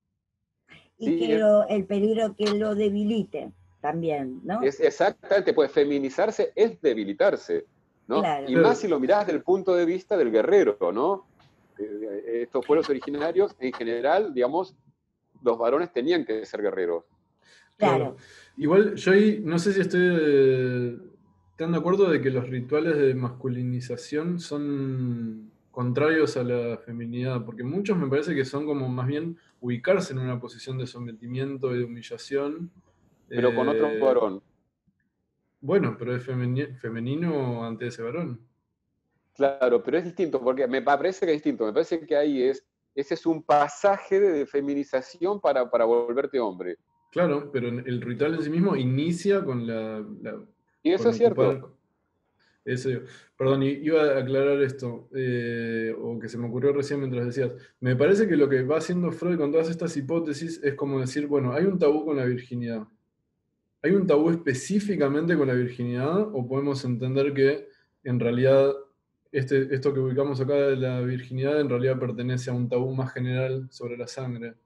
y ¿Sí? que lo, el peligro que lo debilite también, ¿no? Es exactamente, pues feminizarse es debilitarse, ¿no? Y Claro, más si Claro, lo mirás desde el punto de vista del guerrero, ¿no? Eh, estos pueblos originarios, en general, digamos, los varones tenían que ser guerreros. claro. claro. Igual yo ahí no sé si estoy eh, tan de acuerdo de que los rituales de masculinización son contrarios a la feminidad, porque muchos me parece que son como más bien ubicarse en una posición de sometimiento y de humillación. Pero con otro Eh, varón. bueno, pero es femeni- femenino ante ese varón. Claro, pero es distinto, porque me parece que es distinto. Me parece que ahí es, ese es un pasaje de feminización para, para volverte hombre. Claro, pero el ritual en sí mismo inicia con la, la- Y eso con es cierto. ocupar ese. Perdón, i- iba a aclarar esto, eh, o que se me ocurrió recién mientras decías. Me parece que lo que va haciendo Freud con todas estas hipótesis es como decir, bueno, hay un tabú con la virginidad. ¿Hay un tabú específicamente con la virginidad? ¿O podemos entender que en realidad este, esto que ubicamos acá de la virginidad en realidad pertenece a un tabú más general sobre la sangre?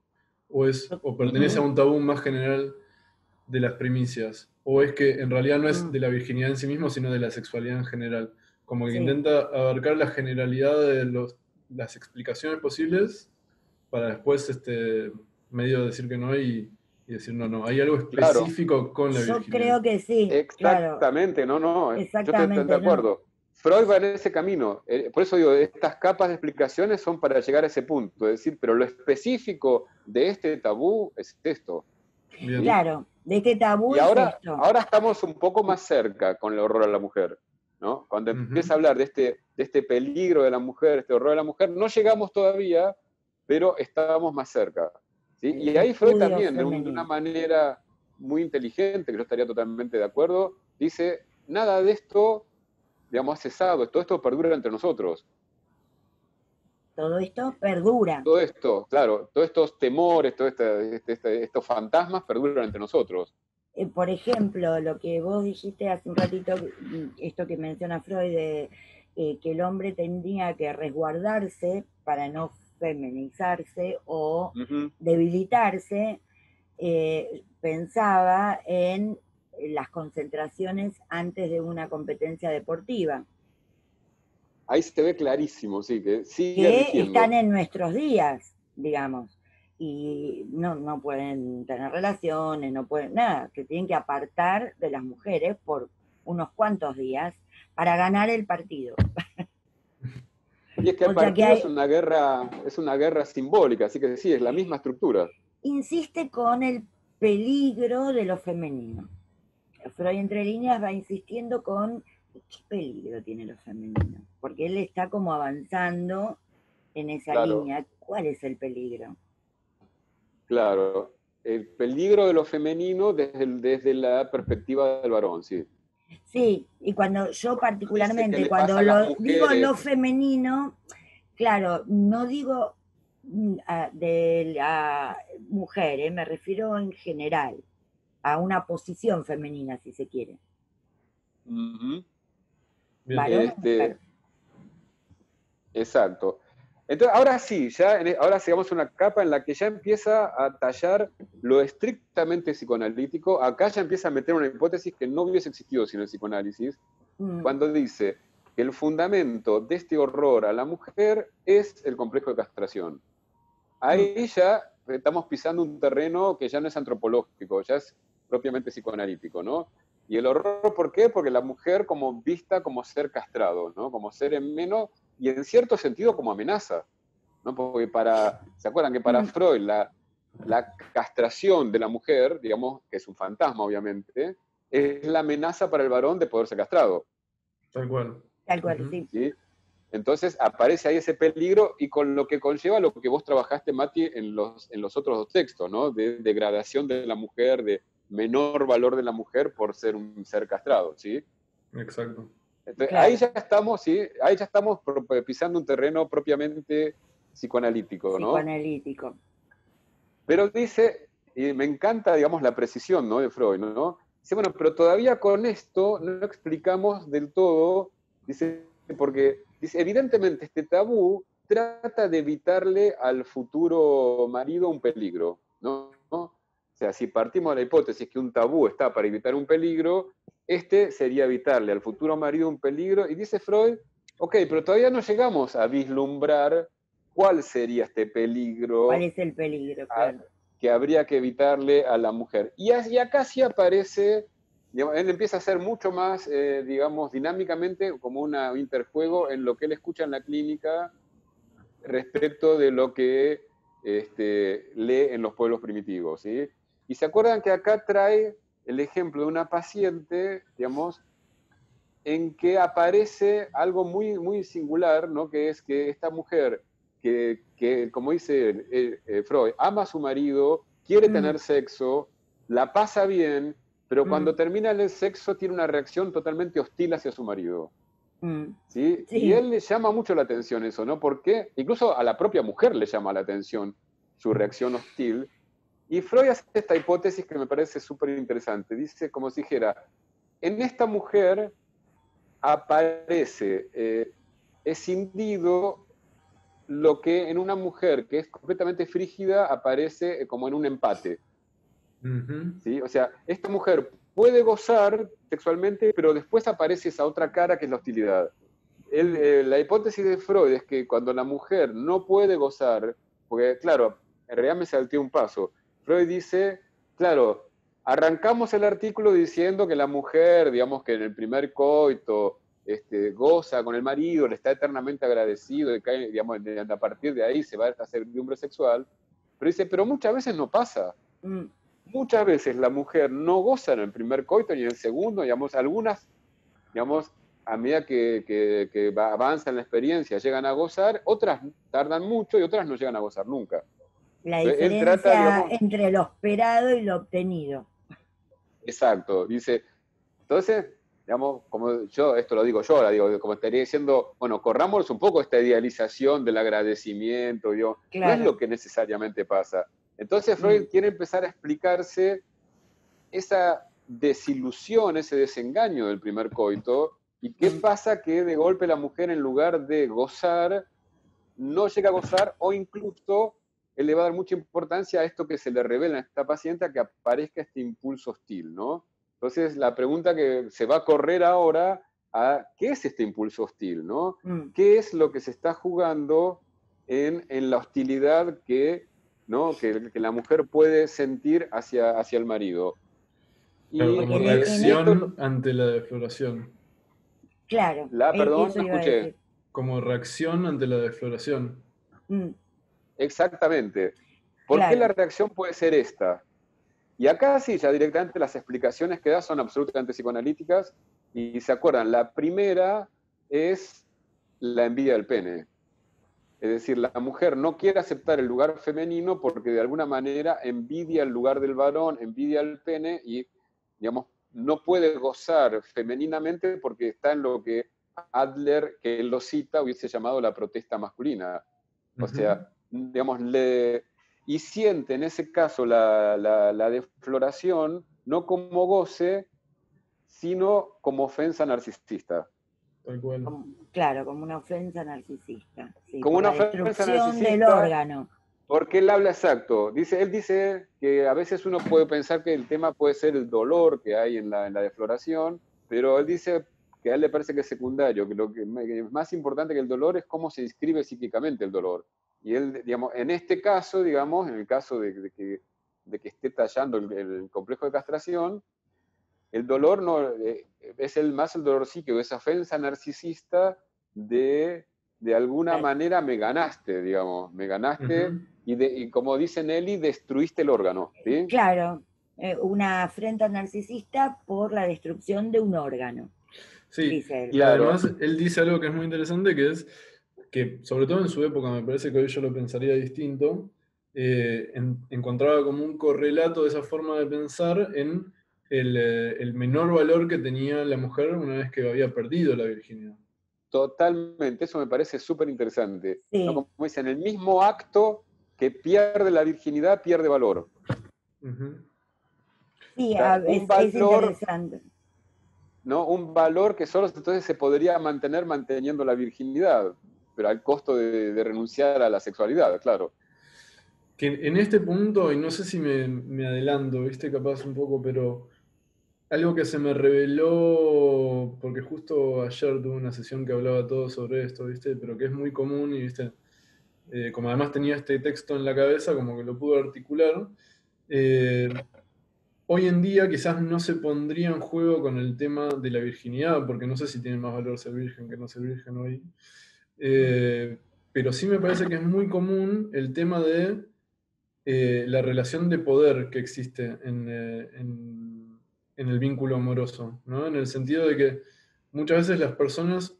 ¿O, es, o pertenece a un tabú más general de las primicias? ¿O es que en realidad no es de la virginidad en sí mismo, sino de la sexualidad en general? Como que Sí. intenta abarcar la generalidad de los, las explicaciones posibles para después este, medio decir que no y, y decir no, no. Hay algo Claro, específico con la Yo virginidad. creo que sí, claro, exactamente, no, no, yo estoy de exactamente, ¿no? acuerdo. Freud va en ese camino. Eh, por eso digo, estas capas de explicaciones son para llegar a ese punto, es decir, pero lo específico de este tabú es esto. Bien. ¿sí? Claro, de este tabú Y es ahora, esto. ahora estamos un poco más cerca con el horror a la mujer, ¿no? Cuando Ujú. empieza a hablar de este, de este peligro de la mujer, este horror a la mujer, no llegamos todavía, pero estábamos más cerca. ¿sí? El Y ahí Freud estudio también, de, un- de femenino. una manera muy inteligente, que yo estaría totalmente de acuerdo, dice, nada de esto, digamos, ha cesado, todo esto perdura entre nosotros. Todo esto perdura. Todo esto, claro, todos estos temores, todos este, este, este, estos fantasmas perduran entre nosotros. Eh, por ejemplo, lo que vos dijiste hace un ratito, mm, esto que menciona Freud, de eh, que el hombre tendría que resguardarse para no feminizarse o Ujú. debilitarse, eh, pensaba en las concentraciones antes de una competencia deportiva, Ahí se ve clarísimo, sí, que sigue que están rigiendo. en nuestros días, digamos, y no, no pueden tener relaciones, no pueden nada, que tienen que apartar de las mujeres por unos cuantos días para ganar el partido. Y es que el O sea que partido hay, es una guerra, es una guerra simbólica, así que sí, es la misma estructura. insiste con el peligro de lo femenino. Freud entre líneas va insistiendo con qué peligro tiene lo femenino, porque él está como avanzando en esa Claro, línea. ¿Cuál es el peligro? claro. El peligro de lo femenino desde, el- desde la perspectiva del varón, sí. Sí, y cuando yo Dice que particularmente, le cuando pasa a las lo digo mujeres. lo femenino, claro, no digo mm, a- de la mujer, eh, me refiero en general, a una posición femenina, si se quiere, Ujú. Bien. varón o mujer. Este, exacto. Entonces, ahora sí, ya en- ahora sigamos una capa en la que ya empieza a tallar lo estrictamente psicoanalítico. Acá ya empieza a meter una hipótesis que no hubiese existido sin el psicoanálisis, Mm, cuando dice que el fundamento de este horror a la mujer es el complejo de castración. mm, Ahí ya estamos pisando un terreno que ya no es antropológico, ya es propiamente psicoanalítico, ¿no? Y el horror, ¿por qué? Porque la mujer como vista como ser castrado, ¿no? Como ser en menos y en cierto sentido como amenaza, ¿no? Porque para, ¿se acuerdan que para mm, Freud la, la castración de la mujer, digamos, que es un fantasma obviamente, es la amenaza para el varón de poder ser castrado, Tal cual. tal cual, Ujú. sí. ¿sí? Entonces aparece ahí ese peligro y con lo que conlleva lo que vos trabajaste, Mati, en los, en los otros dos textos, ¿no? De degradación de la mujer, de menor valor de la mujer por ser un ser castrado, ¿sí? Exacto. Entonces, ahí Claro, ya estamos, ¿sí? Ahí ya estamos pisando un terreno propiamente psicoanalítico, ¿no? psicoanalítico. Pero dice, y me encanta, digamos, la precisión, ¿no? De Freud, ¿no? Dice, bueno, pero todavía con esto no explicamos del todo, dice, porque, dice, evidentemente este tabú trata de evitarle al futuro marido un peligro, ¿no? O sea, si partimos de la hipótesis que un tabú está para evitar un peligro, este sería evitarle al futuro marido un peligro, y dice Freud, ok, pero todavía no llegamos a vislumbrar cuál sería este ¿Cuál peligro es el peligro? a, Claro. que habría que evitarle a la mujer. Y, y acá sí aparece, digamos, él empieza a ser mucho más, eh, digamos, dinámicamente como un interjuego en lo que él escucha en la clínica respecto de lo que este, lee en los pueblos primitivos. ¿sí? Y se acuerdan que acá trae el ejemplo de una paciente, digamos, en que aparece algo muy, muy singular, ¿no? Que es que esta mujer, que, que como dice eh, eh, Freud, ama a su marido, quiere Mm, tener sexo, la pasa bien, pero cuando mm, termina el sexo tiene una reacción totalmente hostil hacia su marido. mm. ¿sí? Y Sí, él le llama mucho la atención eso, ¿no? Porque incluso a la propia mujer le llama la atención su reacción hostil. Y Freud hace esta hipótesis que me parece súper interesante. Dice, como si dijera, en esta mujer aparece eh, escindido lo que en una mujer que es completamente frígida aparece como en un empate. Ujú. ¿Sí? O sea, esta mujer puede gozar sexualmente, pero después aparece esa otra cara que es la hostilidad. Él, eh, la hipótesis de Freud es que cuando la mujer no puede gozar, porque claro, en realidad me salté un paso. Freud dice, claro, arrancamos el artículo diciendo que la mujer, digamos que en el primer coito, este, goza con el marido, le está eternamente agradecido, y cae, digamos, a partir de ahí se va a esta servidumbre sexual, pero dice, pero muchas veces no pasa. Mm. Muchas veces la mujer no goza en el primer coito ni en el segundo, digamos, algunas, digamos, a medida que, que, que avanza en la experiencia llegan a gozar, otras tardan mucho y otras no llegan a gozar nunca. La Entonces, él trata, diferencia digamos, entre lo esperado y lo obtenido. exacto, dice, entonces, digamos, como yo, esto lo digo yo, ahora digo, como estaría diciendo, bueno, corramos un poco esta idealización del agradecimiento, digo, no es Claro. lo que necesariamente pasa. Entonces Freud Mm. quiere empezar a explicarse esa desilusión, ese desengaño del primer coito, y qué Mm. pasa que de golpe la mujer en lugar de gozar, no llega a gozar, o incluso él le va a dar mucha importancia a esto que se le revela a esta paciente, a que aparezca este impulso hostil, ¿no? Entonces la pregunta que se va a correr ahora a qué es este impulso hostil, ¿no? Mm. ¿Qué es lo que se está jugando en, en la hostilidad que, ¿no? que, que la mujer puede sentir hacia, hacia el marido? Claro, Y Porque como en, e- en e- esto, reacción ante la defloración. claro, la, e- perdón, eso no iba a escuché. decir. Como reacción ante la defloración. Mm. Exactamente. ¿Por qué la Claro. reacción puede ser esta? Y acá sí, ya directamente las explicaciones que da son absolutamente psicoanalíticas. Y se acuerdan, la primera es la envidia del pene. Es decir, la mujer no quiere aceptar el lugar femenino porque de alguna manera envidia el lugar del varón, envidia el pene y, digamos, no puede gozar femeninamente porque está en lo que Adler, que él lo cita, hubiese llamado la protesta masculina. O Ujú. sea, digamos, le, y siente en ese caso la, la, la defloración no como goce, sino como ofensa narcisista. Tal cual. Como- claro, como una ofensa narcisista. Sí, Como por una la ofensa destrucción del narcisista, órgano. porque él habla exacto. Dice, él dice que a veces uno puede pensar que el tema puede ser el dolor que hay en la, en la defloración, pero él dice que a él le parece que es secundario, que lo que es más importante que el dolor es cómo se inscribe psíquicamente el dolor. Y él, digamos, en este caso, digamos, en el caso de, de que, de que esté tallando el, el complejo de castración, el dolor no, eh, es el, más el dolor psíquico, esa ofensa narcisista de, de alguna Claro. manera me ganaste, digamos, me ganaste Ujú. y, de, y como dice Nelly, destruiste el órgano, ¿sí? Claro, eh, una afrenta narcisista por la destrucción de un órgano, Sí, dice él. y Claro, además él dice algo que es muy interesante, que es que, sobre todo en su época, me parece que hoy yo lo pensaría distinto, eh, en- encontraba como un correlato de esa forma de pensar en el, eh, el menor valor que tenía la mujer una vez que había perdido la virginidad. totalmente, eso me parece súper interesante. ¿No? Sí, Como dicen, el mismo acto que pierde la virginidad pierde valor. Ujú. sí, O a- sea, un es, es valor, interesante. ¿no? Un valor que solo entonces se podría mantener manteniendo la virginidad, pero al costo de, de renunciar a la sexualidad, claro. Que en este punto, y no sé si me, me adelanto, viste, capaz un poco, pero algo que se me reveló, porque justo ayer tuve una sesión que hablaba todo sobre esto, viste, pero que es muy común y, viste, eh, como además tenía este texto en la cabeza, como que lo pude articular. eh, Hoy en día quizás no se pondría en juego con el tema de la virginidad, porque no sé si tiene más valor ser virgen que no ser virgen hoy. Mm. Eh, pero sí me parece que es muy común el tema de eh, la relación de poder que existe en, eh, en- en el vínculo amoroso, ¿no? En el sentido de que muchas veces las personas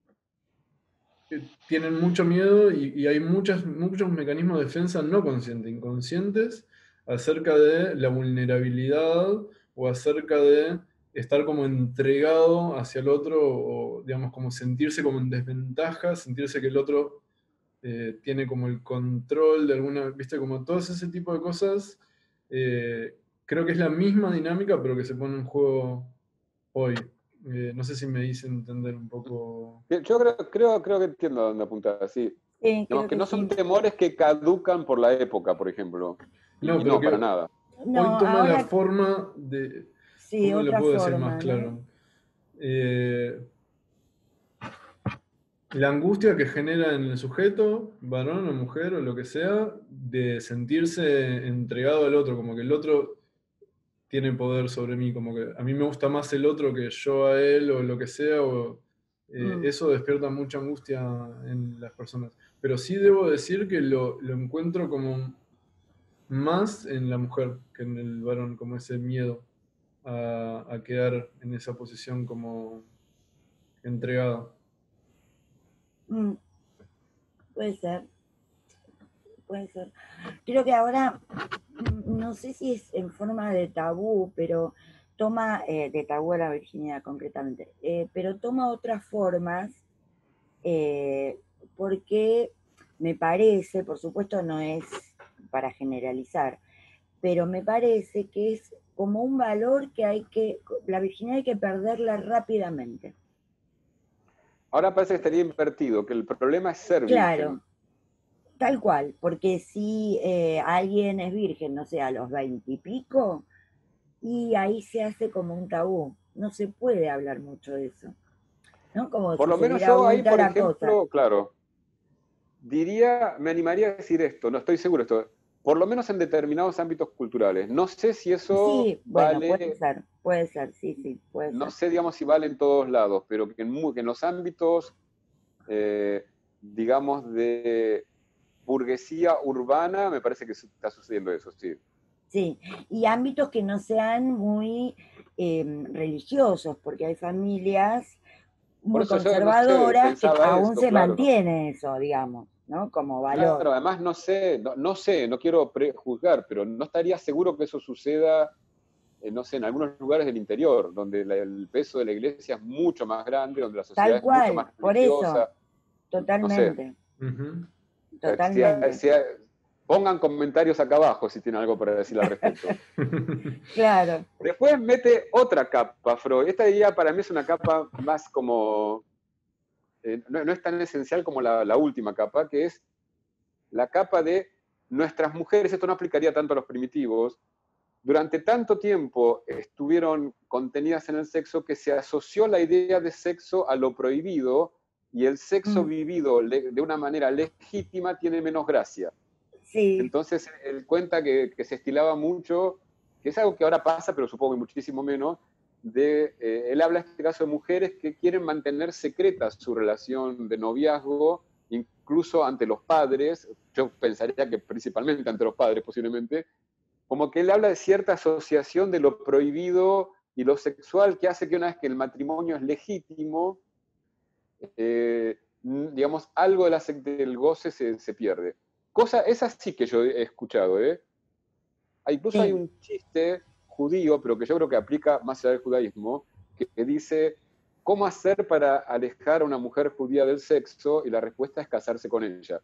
eh, tienen mucho miedo y, y hay muchas, muchos mecanismos de defensa no conscientes, inconscientes, acerca de la vulnerabilidad o acerca de estar como entregado hacia el otro o, digamos, como sentirse como en desventaja, sentirse que el otro eh, tiene como el control de alguna, viste, como todo ese tipo de cosas. eh, Creo que es la misma dinámica, pero que se pone en juego hoy. Eh, no sé si me hice entender un poco. Yo creo, creo, creo que entiendo a dónde apuntar, sí. Sí, Digamos creo que que no son sí. temores que caducan por la época, por ejemplo. No, Y pero no, para que nada. No, hoy toma la ahora forma de. sí, ¿Cómo lo otra puedo decir más forma, ¿no? claro? Eh, la angustia que genera en el sujeto, varón o mujer o lo que sea, de sentirse entregado al otro, como que el otro tiene poder sobre mí, como que a mí me gusta más el otro que yo a él o lo que sea, o, eh, Mm, eso despierta mucha angustia en las personas. Pero sí debo decir que lo, lo encuentro como más en la mujer que en el varón, como ese miedo a, a quedar en esa posición como entregado. mm, puede ser, puede ser. Creo que ahora, mm, no sé si es en forma de tabú, pero toma, eh, de tabú a la virginidad concretamente, eh, pero toma otras formas, eh, porque me parece, por supuesto no es para generalizar, pero me parece que es como un valor que hay que, la virginidad hay que perderla rápidamente. Ahora parece que estaría invertido, que el problema es ser Claro, virgen. tal cual, porque si eh, alguien es virgen, no sé, a los veintipico, y ahí se hace como un tabú. No se puede hablar mucho de eso, ¿no? Como Por si lo se menos diera yo ahí, vuelta por la cosa. ejemplo, claro, diría, me animaría a decir esto, no estoy seguro de esto, por lo menos en determinados ámbitos culturales. No sé si eso Sí, bueno, puede vale, ser, puede ser, sí, sí, puede no ser. sé, digamos, si vale en todos lados, pero que en, mu- que en los ámbitos, eh, digamos, de burguesía urbana, me parece que su- está sucediendo eso, sí. Sí, y ámbitos que no sean muy eh, religiosos, porque hay familias Por muy eso yo, no sé, conservadoras que pensaba aún eso, se claro. mantiene eso, digamos, ¿no? Como valor. Claro, además no sé, no, no sé, no quiero prejuzgar, pero no estaría seguro que eso suceda, eh, no sé, en algunos lugares del interior, donde la- el peso de la iglesia es mucho más grande, donde la sociedad Tal es mucho cual, más por eso, religiosa, no sé. totalmente, Ujú. Eh, si- totalmente. si- pongan comentarios acá abajo si tienen algo para decir al respecto. Claro, Después mete otra capa, Freud. Esta idea para mí es una capa más como, eh, no, no es tan esencial como la, la última capa, que es la capa de nuestras mujeres, esto no aplicaría tanto a los primitivos, durante tanto tiempo estuvieron contenidas en el sexo que se asoció la idea de sexo a lo prohibido y el sexo mm, vivido de una manera legítima tiene menos gracia. sí, Entonces él cuenta que, que se estilaba mucho, que es algo que ahora pasa, pero supongo que muchísimo menos, de, eh, él habla en este caso de mujeres que quieren mantener secreta su relación de noviazgo, incluso ante los padres, yo pensaría que principalmente ante los padres posiblemente, como que él habla de cierta asociación de lo prohibido y lo sexual que hace que una vez que el matrimonio es legítimo, eh, digamos, algo de la, del goce se, se pierde. Cosa, esa sí que yo he escuchado, ¿eh? Incluso hay sí. un chiste judío, pero que yo creo que aplica más allá del judaísmo, que, que dice, ¿cómo hacer para alejar a una mujer judía del sexo? Y la respuesta es casarse con ella.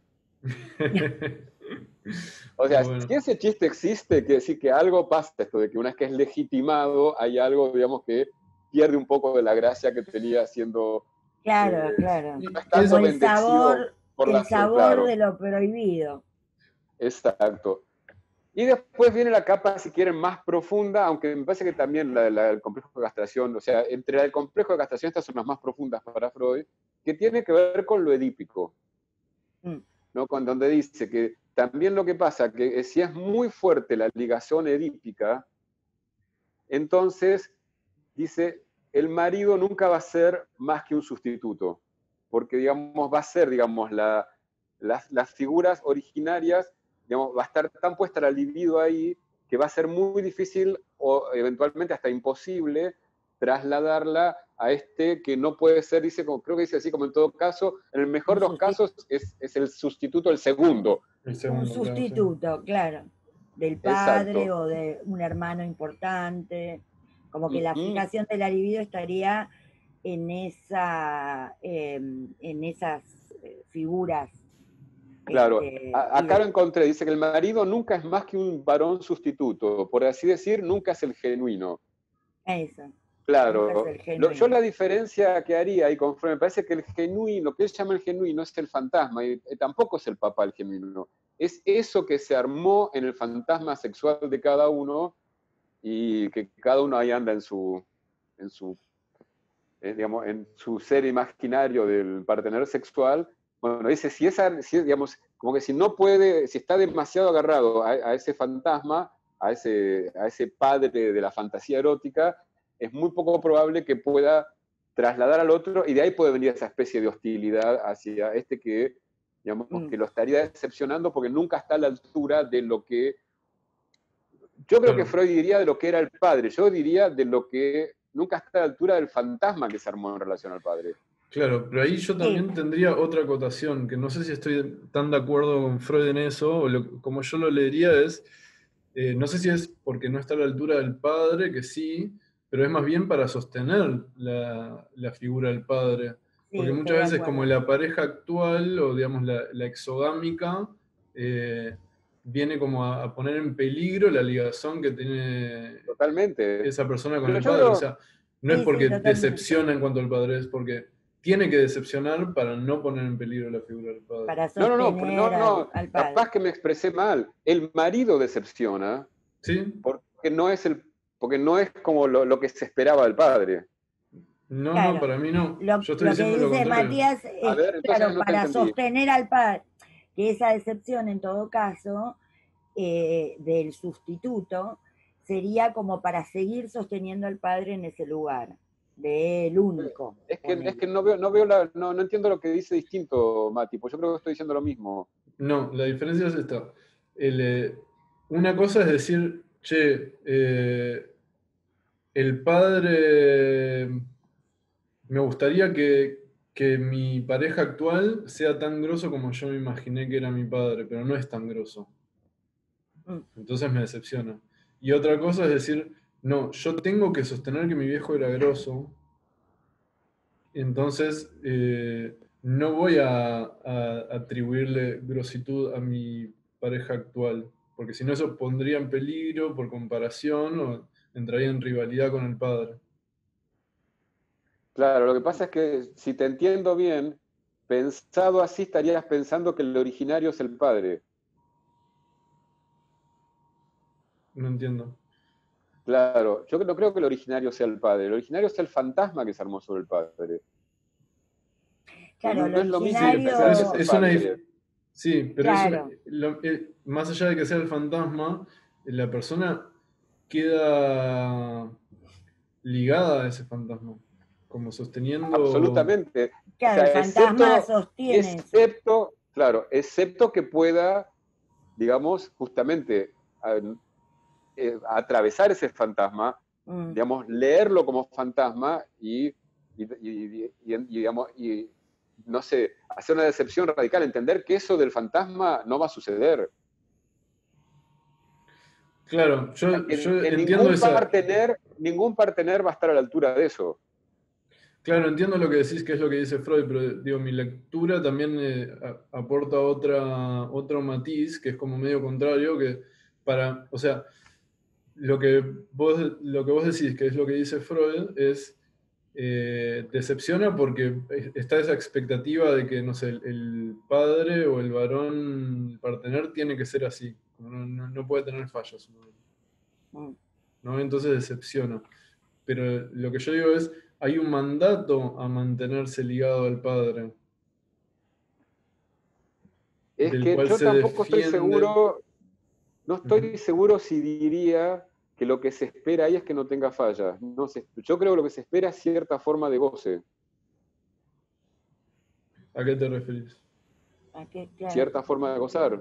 O sea, Bueno, si ese chiste existe, quiere decir que algo pasa esto, de que una vez que es legitimado, hay algo, digamos, que pierde un poco de la gracia que tenía siendo, Claro, eh, claro. no Como estando el bendecido sabor, por el la fe, sabor claro, de lo prohibido. exacto. Y después viene la capa, si quieren, más profunda, aunque me parece que también la, la, el complejo de castración, o sea, entre el complejo de castración, estas son las más profundas para Freud, que tiene que ver con lo edípico, Mm, ¿no? Con donde dice que también lo que pasa, que si es muy fuerte la ligación edípica, entonces, dice, el marido nunca va a ser más que un sustituto, porque, digamos, va a ser, digamos, la, las, las figuras originarias, digamos, va a estar tan puesta la libido ahí que va a ser muy difícil o eventualmente hasta imposible trasladarla a este que no puede ser, dice, como, creo que dice así como en todo caso, en el mejor un, de los susti- casos es, es el sustituto, el segundo. el un segundo, claro, sí. sustituto, claro, del padre Exacto. o de un hermano importante. Como que Uh la -huh. fijación de la libido estaría en, esa, eh, en esas eh, figuras. Claro, Este, a, y acá lo de, encontré, dice que el marido nunca es más que un varón sustituto, por así decir, nunca es el genuino. eso. Claro, lo, yo la diferencia que haría ahí con Freud, me parece que el genuino, lo que él llama el genuino es el fantasma, y, y tampoco es el papá el genuino, es eso que se armó en el fantasma sexual de cada uno y que cada uno ahí anda en su, en su, eh, digamos, en su ser imaginario del partener sexual. Bueno, dice, si esa, si, digamos, como que si no puede, si está demasiado agarrado a, a ese fantasma, a ese, a ese padre de la fantasía erótica, es muy poco probable que pueda trasladar al otro, y de ahí puede venir esa especie de hostilidad hacia este que, digamos, mm. que lo estaría decepcionando porque nunca está a la altura de lo que... Yo creo claro. que Freud diría de lo que era el padre, yo diría de lo que nunca está a la altura del fantasma que se armó en relación al padre. Claro, pero ahí yo también sí. tendría otra acotación, que no sé si estoy tan de acuerdo con Freud en eso, o lo, como yo lo leería es, eh, no sé si es porque no está a la altura del padre, que sí, pero es más bien para sostener la, la figura del padre. Sí, porque muchas veces como la pareja actual, o digamos la, la exogámica, eh, viene como a, a poner en peligro la ligación que tiene totalmente esa persona con pero el padre. Creo... O sea, no sí, es porque sí, decepciona en cuanto al padre, es porque tiene que decepcionar para no poner en peligro la figura del padre. Para no, no, no, no, no. Al, al padre. Capaz que me expresé mal. El marido decepciona, ¿sí? Porque no es el, porque no es como lo, lo que se esperaba del padre. No, claro. no, para mí no. Lo, Yo estoy lo diciendo que dice lo contrario. Matías es, ver, claro, no para sostener al padre, que esa decepción en todo caso eh, del sustituto sería como para seguir sosteniendo al padre en ese lugar, del único. Es que, es que no veo, no veo la, no, no entiendo lo que dice distinto, Mati, pues yo creo que estoy diciendo lo mismo. No, la diferencia es esta. El, eh, una cosa es decir, che, eh, el padre, me gustaría que, que mi pareja actual sea tan grosso como yo me imaginé que era mi padre, pero no es tan grosso. Entonces me decepciona. Y otra cosa es decir, no, yo tengo que sostener que mi viejo era grosso, entonces eh, no voy a, a atribuirle grositud a mi pareja actual, porque si no eso pondría en peligro por comparación o entraría en rivalidad con el padre. Claro, lo que pasa es que si te entiendo bien, pensado así estarías pensando que el originario es el padre. No entiendo. Claro, yo no creo que el originario sea el padre, el originario es el fantasma que se armó sobre el padre. Claro, no, no el es lo mismo originario... que pensar es, que es el es una padre. Sí, pero claro. eso, lo, eh, más allá de que sea el fantasma, la persona queda ligada a ese fantasma, como sosteniendo... Absolutamente. Claro, o sea, el fantasma excepto, sostiene excepto, claro, excepto que pueda, digamos, justamente a, eh, atravesar ese fantasma, mm. digamos, leerlo como fantasma y, y, y, y, y digamos, y, no sé, hacer una decepción radical, entender que eso del fantasma no va a suceder. Claro, yo, que, yo que entiendo ningún esa... Partener, ningún partener va a estar a la altura de eso. Claro, entiendo lo que decís, que es lo que dice Freud, pero digo, mi lectura también eh, a, aporta otra, otro matiz, que es como medio contrario, que para, o sea, lo que vos, lo que vos decís, que es lo que dice Freud, es eh, decepciona porque está esa expectativa de que, no sé, el, el padre o el varón, el partener, tiene que ser así, no, no, no puede tener fallas, ¿no? ¿no? Entonces decepciona. Pero lo que yo digo es, hay un mandato a mantenerse ligado al padre. Es del que cual yo se tampoco defiende. estoy seguro, no estoy uh-huh. seguro si diría que lo que se espera ahí es que no tenga fallas. No sé, yo creo que lo que se espera es cierta forma de goce. ¿A qué te referís? ¿A qué? Claro. Cierta forma de gozar.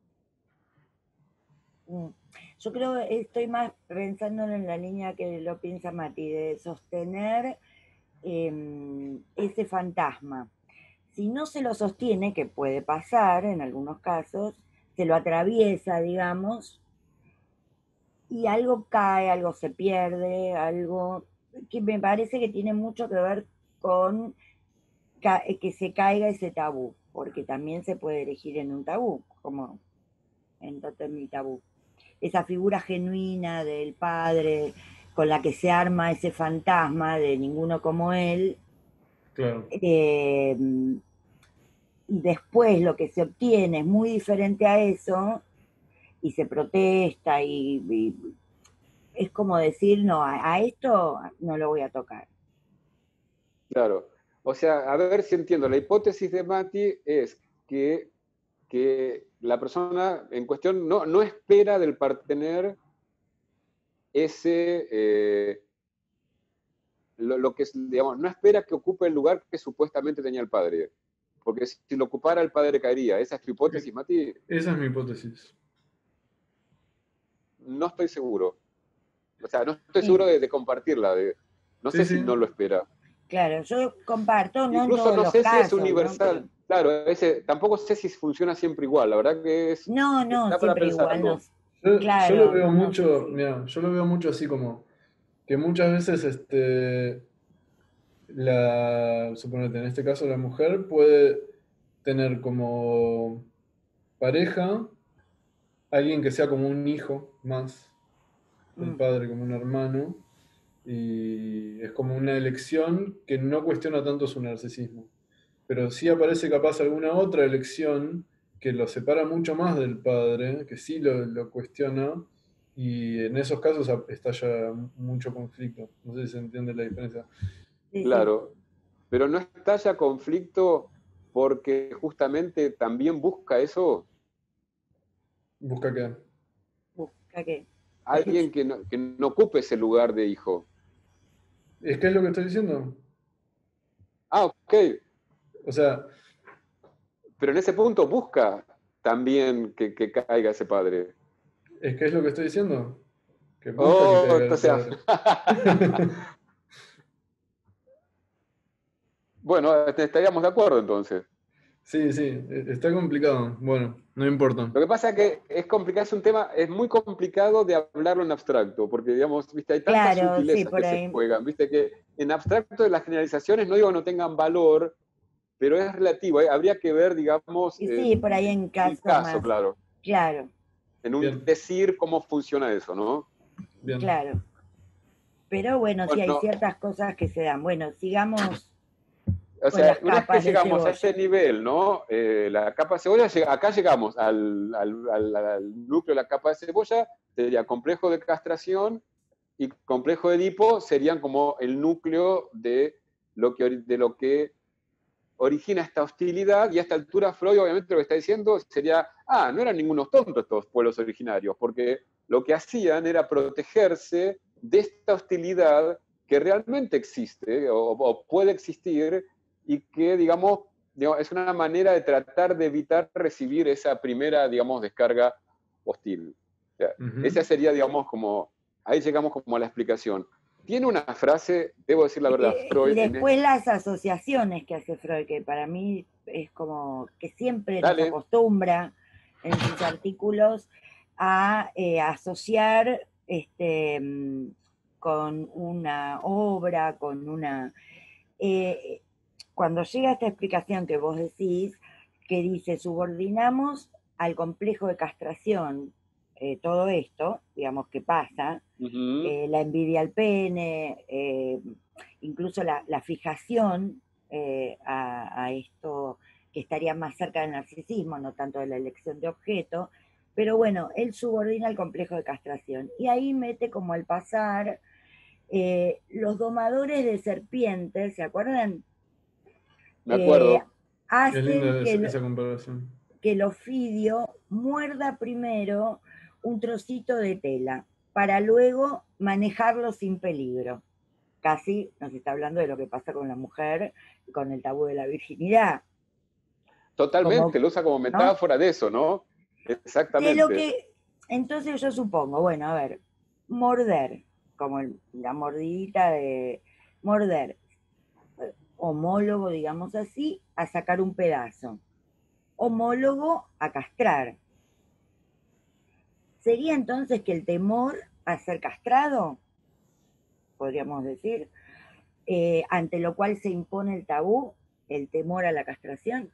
Yo creo que estoy más pensando en la línea que lo piensa Mati, de sostener eh, ese fantasma. Si no se lo sostiene, que puede pasar en algunos casos, se lo atraviesa, digamos, y algo cae, algo se pierde, algo que me parece que tiene mucho que ver con que se caiga ese tabú, porque también se puede elegir en un tabú, como en Totem y Tabú. Esa figura genuina del padre con la que se arma ese fantasma de ninguno como él. Claro. Eh, y después lo que se obtiene es muy diferente a eso, y se protesta, y, y es como decir, no, a, a esto no lo voy a tocar. Claro. O sea, a ver si entiendo. La hipótesis de Mati es que, que la persona en cuestión no, no espera del partener ese, eh, lo, lo que, digamos, no espera que ocupe el lugar que supuestamente tenía el padre. Porque si lo ocupara el padre caería. ¿Esa es tu hipótesis, Mati? Esa es mi hipótesis. No estoy seguro. O sea, no estoy Sí, seguro de, de compartirla. De, no Sí, sé si sí. no lo espera. claro, yo comparto, no en Incluso todos no los sé si es casos, ¿no? universal. Pero, Claro, ese, tampoco sé si funciona siempre igual. La verdad que es, no, no, está para siempre igual, no. pensarlo. Yo, yo lo Claro, veo no sé mucho, si. mira, yo lo veo mucho así como que muchas veces, este, la, suponete, en este caso la mujer puede tener como pareja alguien que sea como un hijo más del Mm, padre, como un hermano, y es como una elección que no cuestiona tanto su narcisismo. Pero sí aparece capaz alguna otra elección que lo separa mucho más del padre, que sí lo, lo cuestiona, y en esos casos estalla mucho conflicto. No sé si se entiende la diferencia. sí, sí, Claro, pero no estalla conflicto porque justamente también busca eso Busca que. busca que. alguien que no, que no ocupe ese lugar de hijo. Es que es lo que estoy diciendo. Ah, ok, O sea, pero en ese punto busca también que, que caiga ese padre. es que es lo que estoy diciendo. Que busca que Oh, caiga o el sea, padre. bueno, estaríamos de acuerdo entonces. Sí, sí, e- está complicado. Bueno, no importa. Lo que pasa es que es complicado, es un tema, es muy complicado de hablarlo en abstracto, porque, digamos, viste, hay tantas Claro, sí, sutilezas por que se ahí. juegan, viste, que en abstracto las generalizaciones no digo que no tengan valor, pero es relativo, ¿eh? Habría que ver, digamos, Y sí, por ahí en, en en un casos caso, más. claro, Claro, en un Bien, decir cómo funciona eso, ¿no? bien. claro. Pero bueno, sí hay Bueno, ciertas cosas que se dan. Bueno, sigamos o con sea, las una vez que capas de llegamos a este cebolla. nivel, ¿no? Eh, la capa de cebolla, llega- acá llegamos al, al, al, al núcleo de la capa de cebolla, sería complejo de castración, y complejo de Edipo serían como el núcleo de lo que, de lo que origina esta hostilidad, y a esta altura Freud obviamente lo que está diciendo sería, ah, no eran ningunos tontos estos pueblos originarios, porque lo que hacían era protegerse de esta hostilidad que realmente existe o, o puede existir y que, digamos, digamos, es una manera de tratar de evitar recibir esa primera, digamos, descarga hostil. O sea, Ujú. esa sería, digamos, como, ahí llegamos como a la explicación. Tiene una frase, debo decir la verdad, Eh, y Freud, en después este, las asociaciones que hace Freud, que para mí es como que siempre nos dale, acostumbra en sus artículos a eh, asociar este, mm, con una obra, con una... eh, cuando llega esta explicación que vos decís, que dice, subordinamos al complejo de castración eh, todo esto, digamos, que pasa, uh-huh. eh, la envidia al pene, eh, incluso la, la fijación eh, a, a, esto que estaría más cerca del narcisismo, no tanto de la elección de objeto, pero bueno, él subordina el complejo de castración y ahí mete como al pasar eh, los domadores de serpientes, ¿se acuerdan? Me Eh, acuerdo. Es hacen linda que, esa, el, esa comparación. que el ofidio muerda primero un trocito de tela para luego manejarlo sin peligro. Casi nos está hablando de lo que pasa con la mujer, con el tabú de la virginidad, como, Totalmente, lo usa como ¿no? metáfora de eso, ¿no? De lo Exactamente. que, entonces yo supongo, bueno, a ver, morder, como el, la mordidita de morder, homólogo, digamos así, a sacar un pedazo, homólogo a castrar. ¿Sería entonces que el temor a ser castrado, podríamos decir, eh, ante lo cual se impone el tabú, el temor a la castración?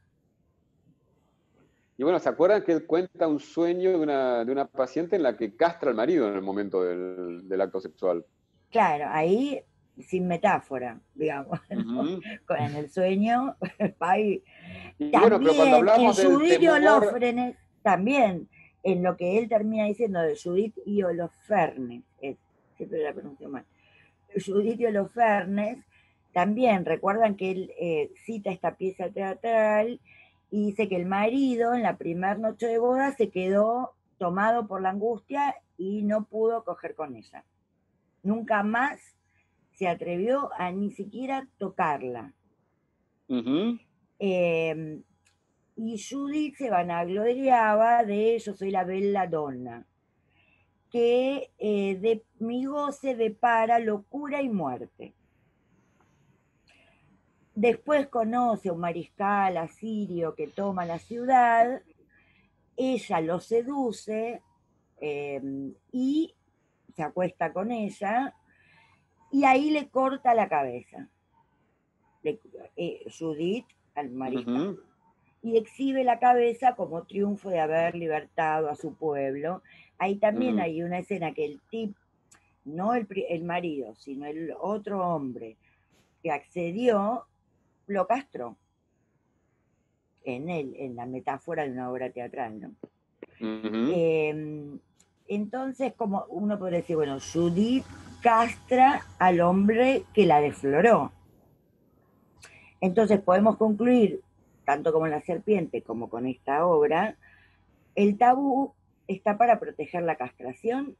Y bueno, ¿se acuerdan que él cuenta un sueño de una, de una paciente en la que castra al marido en el momento del, del acto sexual? Claro, ahí sin metáfora, digamos, ¿no? Ujú. En el sueño, ahí. Y bueno, pero cuando También en hablamos del Judith y temor, Olófrenes, también en lo que él termina diciendo de Judith y Holofernes, es, siempre la pronuncio mal, Judith y Holofernes, también recuerdan que él eh, cita esta pieza teatral y dice que el marido en la primera noche de boda se quedó tomado por la angustia y no pudo coger con ella. Nunca más se atrevió a ni siquiera tocarla. uh-huh. Eh, y Judith se vanagloriaba de yo soy la bella donna, que eh, de mi goce depara locura y muerte. Después conoce a un mariscal asirio que toma la ciudad, ella lo seduce eh, y se acuesta con ella, y ahí le corta la cabeza. Le, eh, Judith al mariscal. Uh-huh. Y exhibe la cabeza como triunfo de haber libertado a su pueblo. Ahí también uh-huh. hay una escena que el tipo, no el, el marido, sino el otro hombre que accedió, lo castró. En, el, en la metáfora de una obra teatral, ¿no? Uh-huh. Eh, entonces, como uno podría decir, bueno, Judith castra al hombre que la desfloró. Entonces podemos concluir, tanto como en La Serpiente como con esta obra, el tabú está para proteger la castración.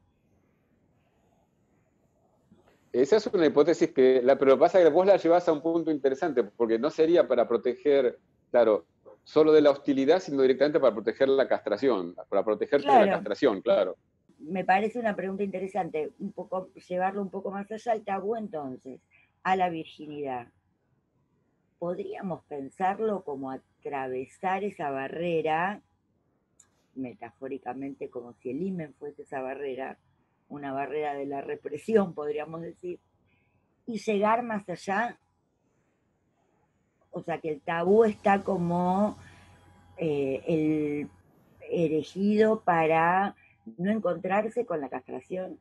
Esa es una hipótesis que, la, pero pasa que vos la llevas a un punto interesante, porque no sería para proteger, claro, solo de la hostilidad, sino directamente para proteger la castración, para protegerte claro. de la castración, claro. Me parece una pregunta interesante, un poco, llevarlo un poco más allá, el tabú entonces, a la virginidad. ¿Podríamos pensarlo como atravesar esa barrera, metafóricamente como si el himen fuese esa barrera, una barrera de la represión, podríamos decir, y llegar más allá? O sea, que el tabú está como eh, el erigido para no encontrarse con la castración.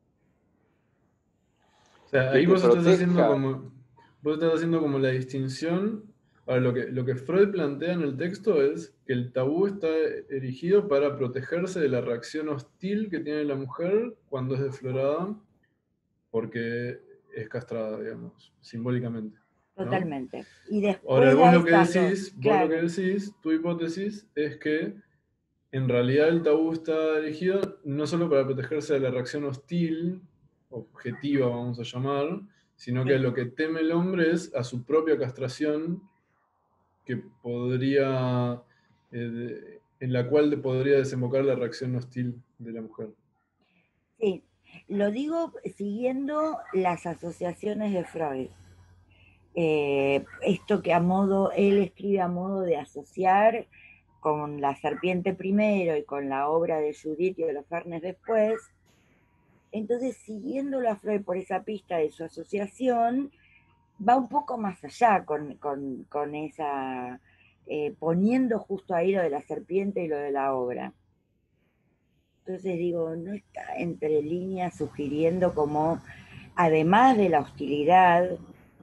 O sea, ahí vos estás haciendo como vos estás haciendo como la distinción. Ahora, lo que, lo que Freud plantea en el texto es que el tabú está erigido para protegerse de la reacción hostil que tiene la mujer cuando es desflorada, porque es castrada, digamos, simbólicamente, ¿no? Totalmente. Y después Ahora, vos lo que caso, decís, vos claro. lo que decís, tu hipótesis es que en realidad el tabú está erigido no solo para protegerse de la reacción hostil, objetiva vamos a llamar, sino que lo que teme el hombre es a su propia castración, que podría, eh, en la cual podría desembocar la reacción hostil de la mujer. Sí, lo digo siguiendo las asociaciones de Freud. Eh, esto que a modo, él escribe a modo de asociar con La Serpiente primero y con la obra de Judith y Holofernes después. Entonces, siguiéndolo a Freud por esa pista de su asociación, va un poco más allá con, con, con esa, eh, poniendo justo ahí lo de la serpiente y lo de la obra. Entonces digo, no está entre líneas sugiriendo como, además de la hostilidad,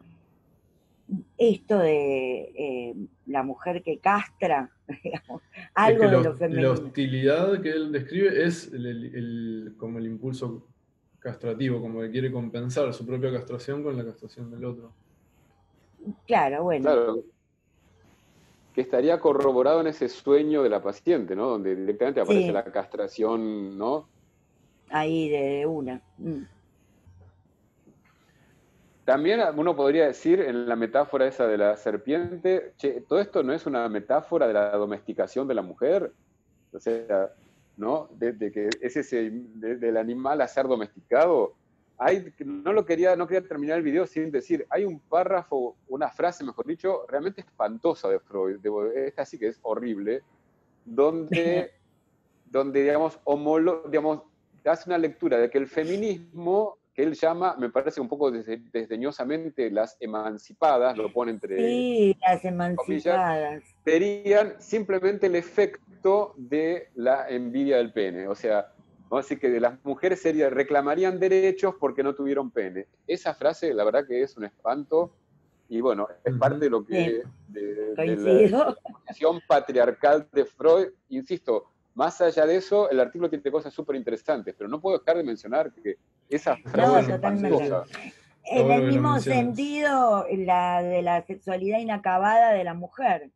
esto de eh, la mujer que castra, digamos, algo es que de la, lo femenino. La hostilidad que él describe es el, el, el, como el impulso castrativo, como que quiere compensar su propia castración con la castración del otro. Claro, bueno. Claro, que estaría corroborado en ese sueño de la paciente, ¿no? Donde directamente aparece sí. la castración, ¿no? Ahí de una. Mm. También uno podría decir en la metáfora esa de la serpiente, che, todo esto no es una metáfora de la domesticación de la mujer, o sea, ¿no? De, de que es ese de, del animal a ser domesticado. Hay, no lo quería, no quería terminar el video sin decir, hay un párrafo, una frase, mejor dicho, realmente espantosa de Freud, de, esta sí que es horrible, donde, donde digamos, homolo, digamos, hace una lectura de que el feminismo, que él llama, me parece un poco desdeñosamente, las emancipadas, lo pone entre... Sí, las emancipadas. Serían simplemente el efecto de la envidia del pene, o sea, ¿no? Así que las mujeres sería, reclamarían derechos porque no tuvieron pene. Esa frase, la verdad que es un espanto, y bueno, es Ujú. parte de lo Sí, que, de, de la coincido. exposición patriarcal de Freud. Insisto, más allá de eso, el artículo tiene cosas súper interesantes, pero no puedo dejar de mencionar que esa Está frase No, es bueno, sí, sí. totalmente. espantosa. Está En bueno el que lo mismo menciones. sentido, la de la sexualidad inacabada de la mujer.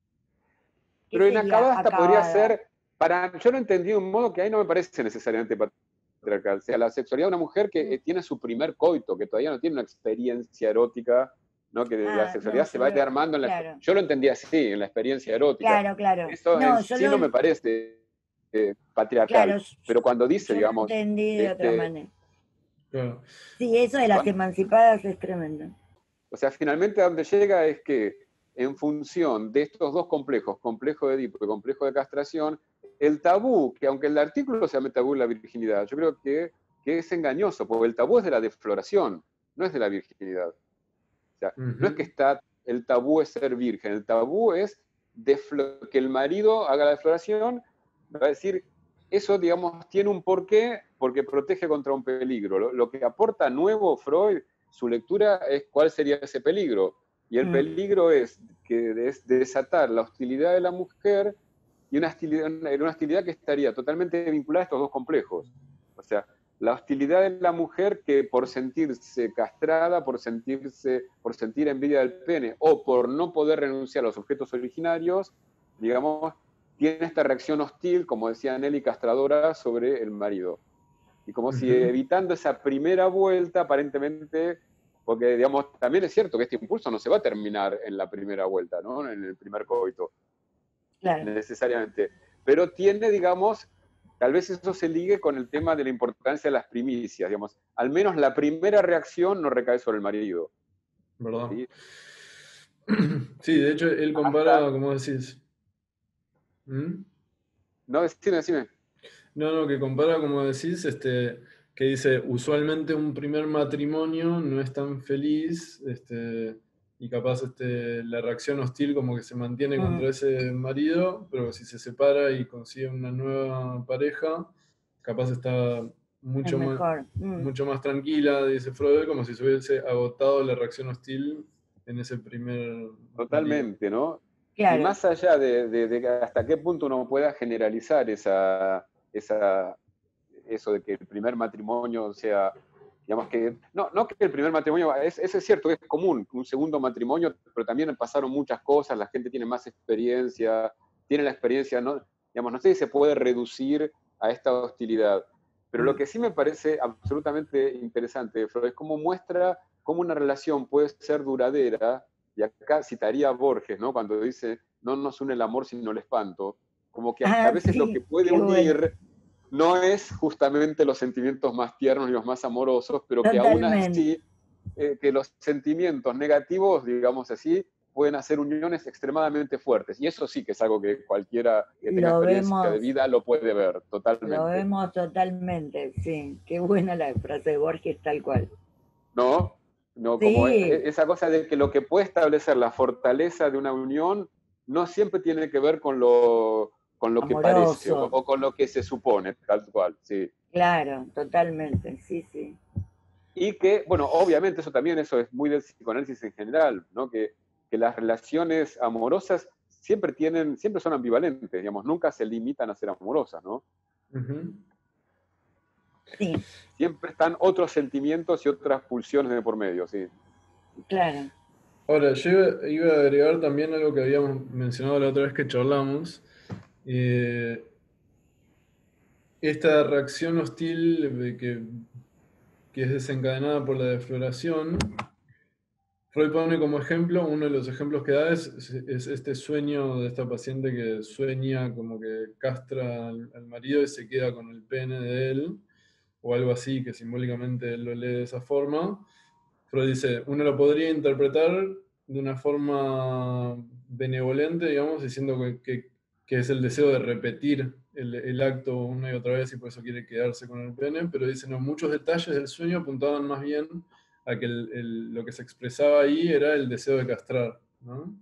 ¿Qué Pero sería inacabada hasta podría acabada? ser, para, yo lo entendí de un modo que ahí no me parece necesariamente patriarcal. O sea, la sexualidad de una mujer que eh, tiene su primer coito, que todavía no tiene una experiencia erótica, ¿no? Que la Ah, no, sexualidad se yo va lo, armando en la... claro, Yo lo entendí así, en la experiencia erótica. claro, claro. Eso en No, yo sí lo, no me parece eh, patriarcal. claro, Pero cuando dice, yo lo digamos, entendí de otra este, manera. Claro. Sí, eso de las cuando, emancipadas es tremendo. o sea, finalmente a donde llega es que en función de estos dos complejos, complejo de Edipo y complejo de castración, el tabú, que aunque el artículo se llame tabú de la virginidad, yo creo que, que es engañoso, porque el tabú es de la defloración, no es de la virginidad. O sea, no es que Ujú. está, el tabú es ser virgen, el tabú es que el marido haga la defloración, va a decir, eso, digamos, tiene un porqué, porque protege contra un peligro. Lo, lo que aporta nuevo Freud, su lectura, es cuál sería ese peligro. Y el Mm, peligro es que es desatar la hostilidad de la mujer y una hostilidad, una hostilidad que estaría totalmente vinculada a estos dos complejos. O sea, la hostilidad de la mujer que por sentirse castrada, por sentirse, por sentir envidia del pene o por no poder renunciar a los objetos originarios, digamos, tiene esta reacción hostil, como decía Nelly, castradora sobre el marido. Y como si Ujú. evitando esa primera vuelta, aparentemente, porque digamos, también es cierto que este impulso no se va a terminar en la primera vuelta, ¿no? En el primer coito claro, necesariamente, pero tiene, digamos, tal vez eso se ligue con el tema de la importancia de las primicias, digamos, al menos la primera reacción no recae sobre el marido, ¿Verdad? ¿sí? Sí, de hecho, él compara, Hasta, como decís. ¿Mm? no, decime, decime. No, no, que compara, como decís, este, que dice, usualmente un primer matrimonio no es tan feliz, este, y capaz este, la reacción hostil como que se mantiene mm, contra ese marido, pero si se separa y consigue una nueva pareja, capaz está es mucho más, mejor. Mm, mucho más tranquila, dice Freud, como si se hubiese agotado la reacción hostil en ese primer marido. Totalmente, ¿no? Y claro, más allá de, de, de hasta qué punto uno pueda generalizar esa, esa, eso de que el primer matrimonio sea, digamos que, no, no que el primer matrimonio, es, eso es cierto, es común, un segundo matrimonio, pero también pasaron muchas cosas, la gente tiene más experiencia, tiene la experiencia, no, digamos, no sé si se puede reducir a esta hostilidad, pero lo que sí me parece absolutamente interesante, Freud, es cómo muestra cómo una relación puede ser duradera, y acá citaría a Borges, ¿no? Cuando dice, no nos une el amor sino el espanto, como que a ah, veces lo que sí, puede qué bueno, unir no es justamente los sentimientos más tiernos y los más amorosos, pero que aún totalmente. así, eh, que los sentimientos negativos, digamos así, pueden hacer uniones extremadamente fuertes. Y eso sí que es algo que cualquiera que tenga Lo experiencia de vemos, vida lo puede ver lo totalmente. vemos totalmente, sí. Qué buena la frase de Borges, tal cual. ¿No? No, como Sí, esa cosa de que lo que puede establecer la fortaleza de una unión no siempre tiene que ver con lo, con lo que parece o, amoroso, o con lo que se supone, tal cual, sí. claro, totalmente, sí, sí. Y que, bueno, obviamente eso también, eso es muy del psicoanálisis en general, ¿no? Que, que las relaciones amorosas siempre tienen, siempre son ambivalentes, digamos, nunca se limitan a ser amorosas, ¿no? Ujú. Sí, Siempre están otros sentimientos y otras pulsiones de por medio, sí. claro. Ahora, yo iba, iba a agregar también algo que habíamos mencionado la otra vez que charlamos. eh, Esta reacción hostil de que, que es desencadenada por la defloración, Freud pone como ejemplo, uno de los ejemplos que da es, es este sueño de esta paciente que sueña como que castra al, al marido y se queda con el pene de él, o algo así, que simbólicamente él lo lee de esa forma. Freud dice, uno lo podría interpretar de una forma benevolente, digamos, diciendo que, que- que es el deseo de repetir el, el acto una y otra vez y por eso quiere quedarse con el pene, pero dice, no, muchos detalles del sueño apuntaban más bien a que el- el- lo que se expresaba ahí era el deseo de castrar, ¿no?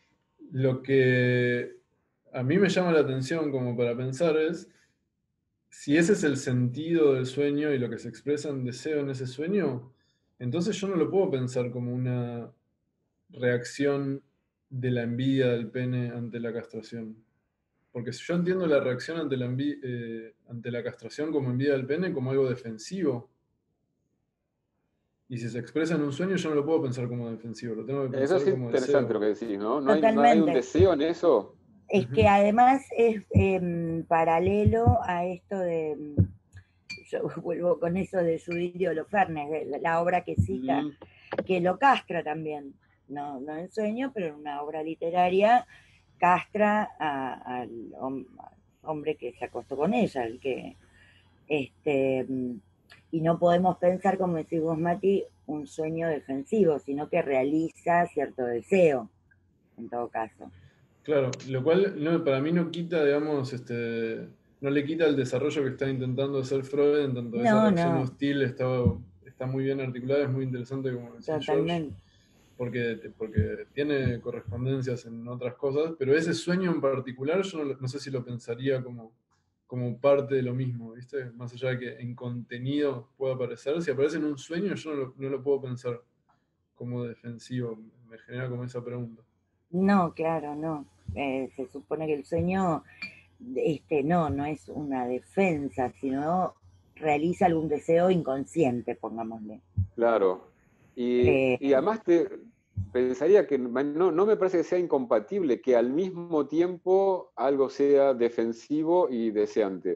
Lo que a mí me llama la atención como para pensar es si ese es el sentido del sueño y lo que se expresa en deseo en ese sueño, entonces yo no lo puedo pensar como una reacción de la envidia del pene ante la castración. Porque si yo entiendo la reacción ante la, envi- eh, ante la castración como envidia del pene como algo defensivo, y si se expresa en un sueño, yo no lo puedo pensar como defensivo, lo tengo que Eso pensar es como interesante lo deseo. que decís, ¿no? ¿No hay, no hay un Totalmente. deseo en eso? Es que Ujú. además es em, paralelo a esto de, em, yo vuelvo con eso de Judith de Holofernes, la, la obra que cita, Mm, que lo castra también, no, no en sueño, pero en una obra literaria, castra a- al hom- al hombre que se acostó con ella, el que, este, mm, y no podemos pensar, como decís vos, Mati, un sueño defensivo, sino que realiza cierto deseo, en todo caso. Claro, lo cual no, para mí no quita, digamos, este, no le quita el desarrollo que está intentando hacer Freud, en tanto esa No, reacción no, hostil está, está muy bien articulada, es muy interesante, como decía George, totalmente. porque, porque tiene correspondencias en otras cosas, pero ese sueño en particular yo no, lo- no sé si lo pensaría como, como parte de lo mismo, ¿viste? Más allá de que en contenido pueda aparecer, si aparece en un sueño yo no lo, no lo puedo pensar como defensivo, me genera como esa pregunta. No, claro, no. Eh, se supone que el sueño, este, no, no es una defensa, sino realiza algún deseo inconsciente, pongámosle. claro. Y, Eh, y además te pensaría que no, no me parece que sea incompatible que al mismo tiempo algo sea defensivo y deseante.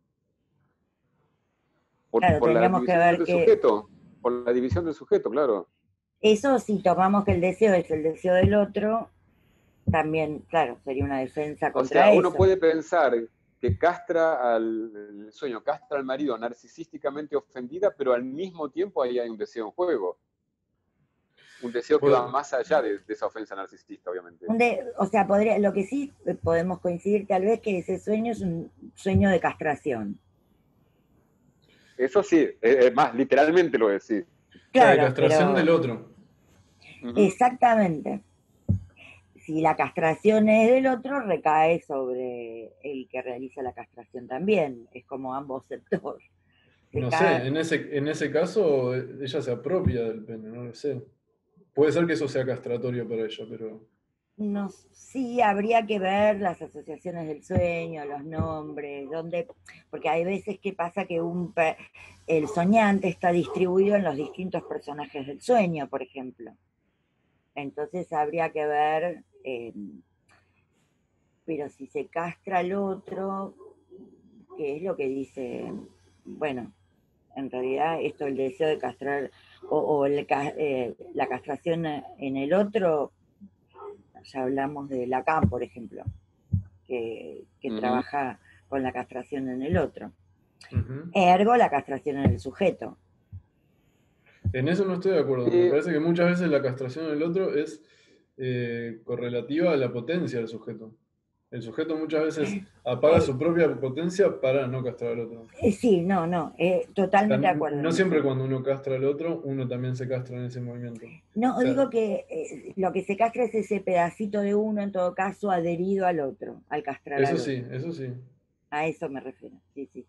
Por, claro, por la tendríamos que división ver del que sujeto, por la división del sujeto, claro. eso, si tomamos que el deseo es el deseo del otro, también, claro, sería una defensa O sea, contra uno eso. puede pensar que castra al el sueño, castra al marido narcisísticamente ofendida, pero al mismo tiempo ahí hay un deseo en juego. Un deseo que va Puede- más allá de, de esa ofensa narcisista, obviamente. De, o sea, podría, lo que sí podemos coincidir tal vez que ese sueño es un sueño de castración. Eso sí, es más, literalmente lo decís. o sea, de Claro, castración del pero otro. Ujú. exactamente. Si la castración es del otro, recae sobre el que realiza la castración también. Es como ambos sectores. Se No sé, ca- en ese, en ese caso eh, ella se apropia del pene, no lo sé. Puede ser que eso sea castratorio para ella, pero no, sí, habría que ver las asociaciones del sueño, los nombres, donde, porque hay veces que pasa que un, el soñante está distribuido en los distintos personajes del sueño, por ejemplo. Entonces habría que ver, eh, pero si se castra al otro, ¿qué es lo que dice? Bueno, en realidad esto, el deseo de castrar o, o el, eh, la castración en el otro, ya hablamos de Lacan, por ejemplo, que, que Ujú. trabaja con la castración en el otro. ujú. Ergo, la castración en el sujeto. En eso no estoy de acuerdo. Me Sí, parece que muchas veces la castración del otro es eh, correlativa a la potencia del sujeto. El sujeto muchas veces apaga Eh, su propia potencia para no castrar al otro. eh, sí, no, no, eh, totalmente de Tan- acuerdo no en siempre eso. cuando uno castra al otro, uno también se castra en ese movimiento. No, O sea, digo que eh, lo que se castra es ese pedacito de uno, en todo caso, adherido al otro, al castrar eso al sí, otro. eso sí. A eso me refiero, sí, sí.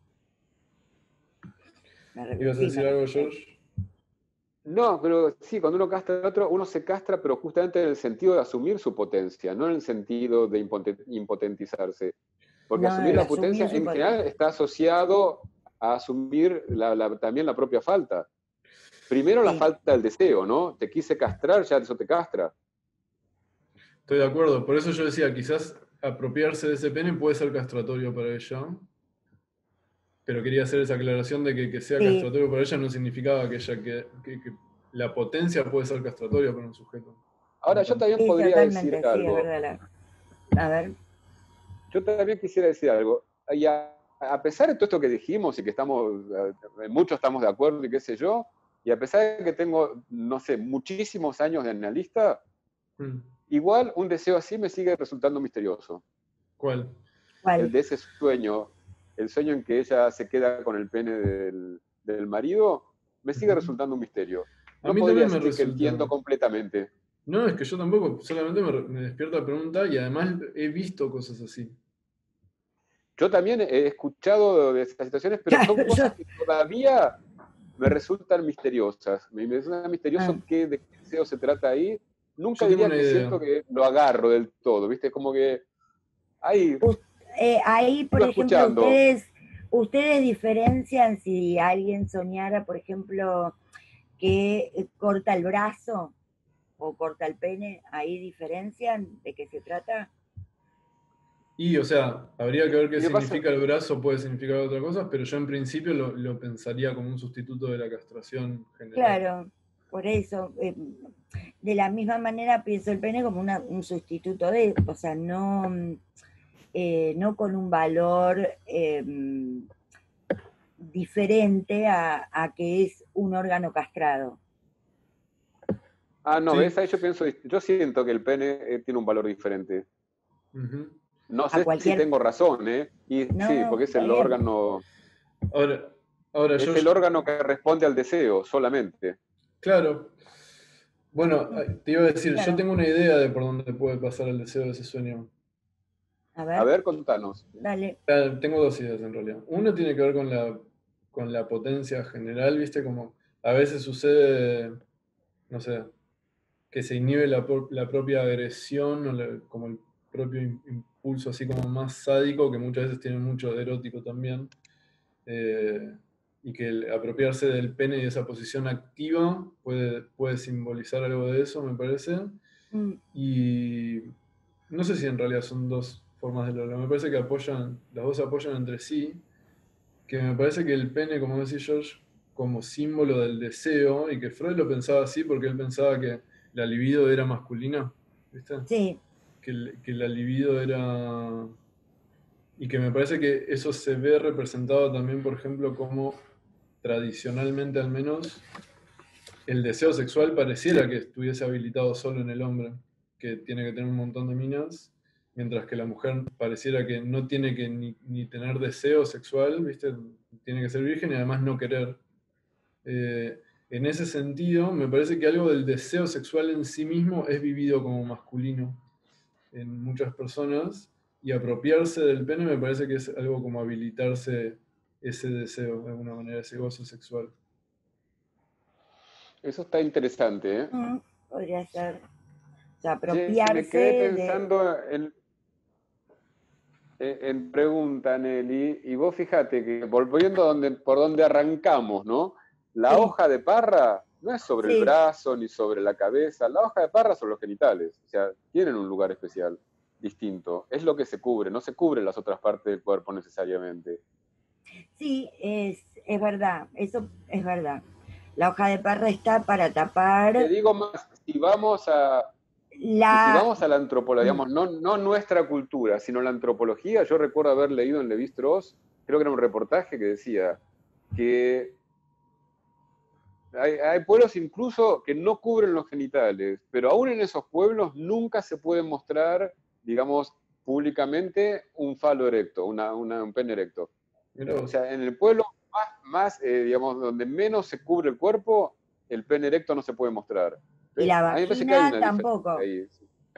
Me re- ¿Ibas a sí, me decir algo, refiero. George? no, pero sí, cuando uno castra al otro, uno se castra, pero justamente en el sentido de asumir su potencia, no en el sentido de impoten- impotentizarse. Porque No, asumir el la potencia asumir su en general potencia. está asociado a asumir la- la- también la propia falta. Primero la Sí, falta del deseo, ¿no? Te quise castrar, ya eso te castra. Estoy de acuerdo. Por eso yo decía, quizás apropiarse de ese pene puede ser castratorio para ella. Pero quería hacer esa aclaración de que que sea sí, castratorio para ella no significaba que ella que, que- que la potencia puede ser castratoria para un sujeto. Ahora, En yo tanto. también sí, podría decir totalmente, sí, es algo. verdad. La- a ver, Yo también quisiera decir algo. Y a, a pesar de todo esto que dijimos y que estamos, eh, muchos estamos de acuerdo y qué sé yo, y a pesar de que tengo, no sé, muchísimos años de analista, Mm. igual un deseo así me sigue resultando misterioso. ¿Cuál? El ¿cuál? de ese sueño, el sueño en que ella se queda con el pene del, del marido, me sigue Ujú. resultando un misterio. A No mí podría también me decir que resulta. entiendo completamente. No, es que yo tampoco, solamente me, me despierta pregunta y además he visto cosas así. yo también he escuchado de estas situaciones, pero Claro, son cosas yo- que todavía me resultan misteriosas. Me me resulta misterioso Ah. qué, de qué deseo se trata ahí. Nunca Yo tengo diría una que idea. siento que lo agarro del todo, ¿viste? Como que ahí U- eh, ahí, por sigo ejemplo, escuchando. ustedes, ustedes diferencian si alguien soñara, por ejemplo, que eh, corta el brazo o corta el pene, ahí diferencian de qué se trata. Y, o sea, habría que ver qué Y me pasa, significa el brazo, puede significar otras cosas, pero yo en principio lo, lo pensaría como un sustituto de la castración general. Claro, por eso, eh, de la misma manera pienso el pene como una- un sustituto de, o sea, no, mm, eh, no con un valor eh, diferente a, a que es un órgano castrado. ah, no, Sí. ¿ves? Ahí yo pienso, dist- yo siento que el pene eh, tiene un valor diferente. Ujú. No A sé si cualquier... tengo razón, ¿eh? Y No, sí, no, porque es está el bien. órgano, Ahora, ahora yo, es el órgano que responde al deseo solamente. claro. Bueno, ay, te iba a decir, yo Claro, tengo una idea de por dónde puede pasar el deseo de ese sueño. a A ver, ver, contanos. dale. Ah, tengo dos ideas en realidad. Una tiene que ver con la, con la potencia general, ¿viste? Como a veces sucede, no sé, que se inhibe la, por- la propia agresión, o la- como el propio im- impulso así como más sádico, que muchas veces tiene mucho de erótico también, eh, y que el apropiarse del pene y de esa posición activa puede, puede simbolizar algo de eso, me parece. Mm, Y no sé si en realidad son dos formas de logro, me parece que apoyan, las dos apoyan entre sí, que me parece que el pene, como decía George, como símbolo del deseo, y que Freud lo pensaba así porque él pensaba que la libido era masculina, ¿viste? sí, Que, el- que la libido era... Y que me parece que eso se ve representado también, por ejemplo, como tradicionalmente al menos, el deseo sexual pareciera que estuviese habilitado solo en el hombre, que tiene que tener un montón de minas, mientras que la mujer pareciera que no tiene que ni, ni tener deseo sexual, ¿viste? Tiene que ser virgen y además no querer. Eh, en ese sentido, me parece que algo del deseo sexual en sí mismo es vivido como masculino en muchas personas, y apropiarse del pene me parece que es algo como habilitarse ese deseo, de alguna manera, ese gozo sexual. Eso está interesante, ¿eh? mm, podría ser. O sea, Che, me apropiarse quedé de... pensando en, en- en pregunta, Nelly, y vos fíjate que volviendo a donde, por donde arrancamos, ¿no? La Sí, hoja de parra no es sobre el sí, brazo ni sobre la cabeza, la hoja de parra son los genitales, o sea, tienen un lugar especial, distinto, es lo que se cubre, no se cubren las otras partes del cuerpo necesariamente. sí, es, es verdad, eso es verdad. La hoja de parra está para tapar Te digo más, si vamos a, y si la... vamos a la antropología, mm, digamos, no, no nuestra cultura, sino la antropología, yo recuerdo haber leído en Levi-Strauss, creo que era un reportaje que decía que hay, hay pueblos incluso que no cubren los genitales, pero aún en esos pueblos nunca se puede mostrar, digamos, públicamente un falo erecto, una, una- un pene erecto. Mirá O vos. sea, en el pueblo más, más eh, digamos, donde menos se cubre el cuerpo, el pene erecto no se puede mostrar. y Eh, la A mí me parece que hay vagina una diferencia tampoco. ahí.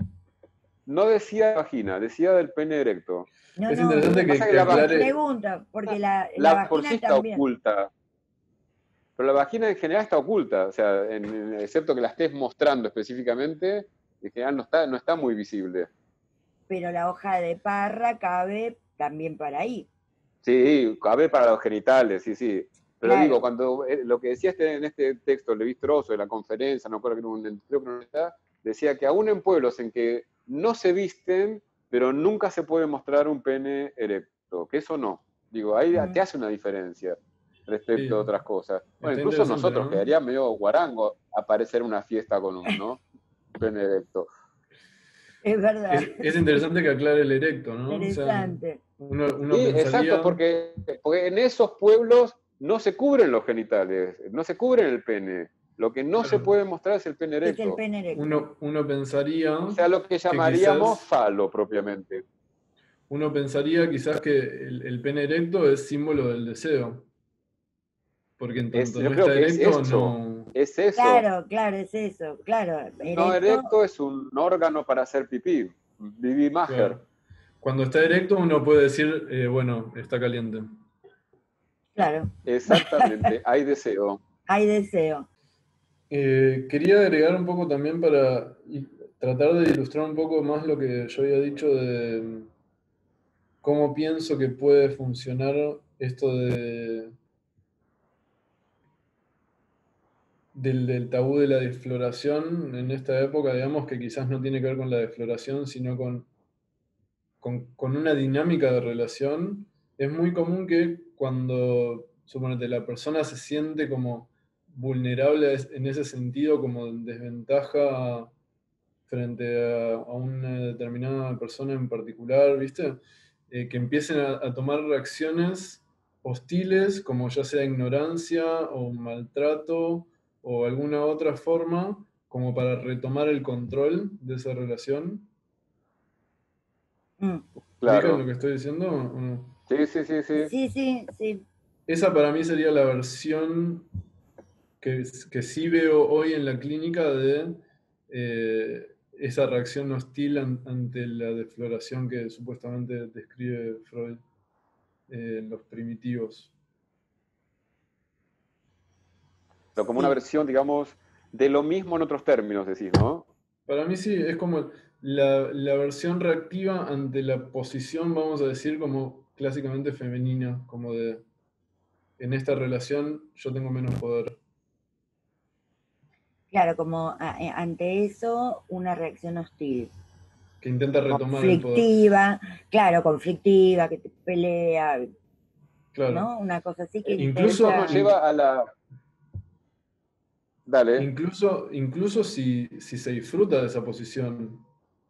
No decía vagina, decía del pene erecto. No, Es no, interesante Pasa que, que que la te aclare, vagina, pregunto, porque la, la la por sí vagina está también. oculta, pero la vagina en general está oculta, o sea, en- en- excepto que la estés mostrando específicamente, en general no está, no está muy visible. Pero la hoja de parra cabe también para ahí. Sí, a ver para los genitales, sí, sí. Pero digo, Claro, cuando eh, lo que decía este, en este texto, Levi Strauss, de la conferencia, no creo que, no, creo que no está, decía que aún en pueblos en que no se visten, pero nunca se puede mostrar un pene erecto, que eso no. Digo, ahí mm, te hace una diferencia respecto a sí, otras cosas. Bueno, está incluso interesante, nosotros ¿no? quedaría medio guarango aparecer en una fiesta con un, ¿no? pene erecto. es verdad, Es, es sí, interesante que aclare el erecto, ¿no? O sea, interesante. uno, uno Sí, exacto, pensaría, porque, porque en esos pueblos no se cubren los genitales, no se cubren el pene. Lo que no se claro, puede mostrar es el pene Es el erecto. pene erecto. uno, uno pensaría O sea, lo que que llamaríamos quizás, falo propiamente. uno pensaría quizás que el, el pene erecto es símbolo del deseo, porque en Es, tanto yo no creo está que es erecto, eso, no, es eso. Claro, claro, es eso, claro, No erecto, erecto es un órgano para hacer pipí, Bibi Maher. claro. Cuando está erecto uno puede decir, eh, bueno, está caliente. Claro. Exactamente, hay deseo. Hay deseo. Eh, quería agregar un poco también para y- tratar de ilustrar un poco más lo que yo había dicho de cómo pienso que puede funcionar esto de, del, del tabú de la desfloración en esta época, digamos, que quizás no tiene que ver con la desfloración, sino con, con, con una dinámica de relación. Es muy común que cuando, suponete, la persona se siente como vulnerable en ese sentido, como en desventaja frente a, a una determinada persona en particular, ¿viste? Eh, que empiecen a, a tomar reacciones hostiles, como ya sea ignorancia o maltrato o alguna otra forma, como para retomar el control de esa relación. Mm. ¿Ubican lo Claro. que estoy diciendo o no? Sí, sí, sí, sí. Sí, sí, sí. Esa para mí sería la versión que, que sí veo hoy en la clínica de eh, esa reacción hostil an- ante la defloración que supuestamente describe Freud eh, en los primitivos. Pero como una Sí. versión, digamos, de lo mismo en otros términos, decís, ¿no? Para mí sí, es como la, la versión reactiva ante la posición, vamos a decir, como clásicamente femenina, como de en esta relación yo tengo menos poder. Claro, como a- eh, ante eso una reacción hostil, Que intenta retomar el poder. conflictiva, claro, conflictiva, que te pelea, Claro. ¿no? Una cosa así que Incluso, Eso nos intenta, in- lleva a la... Dale. incluso, incluso si, si se disfruta de esa posición.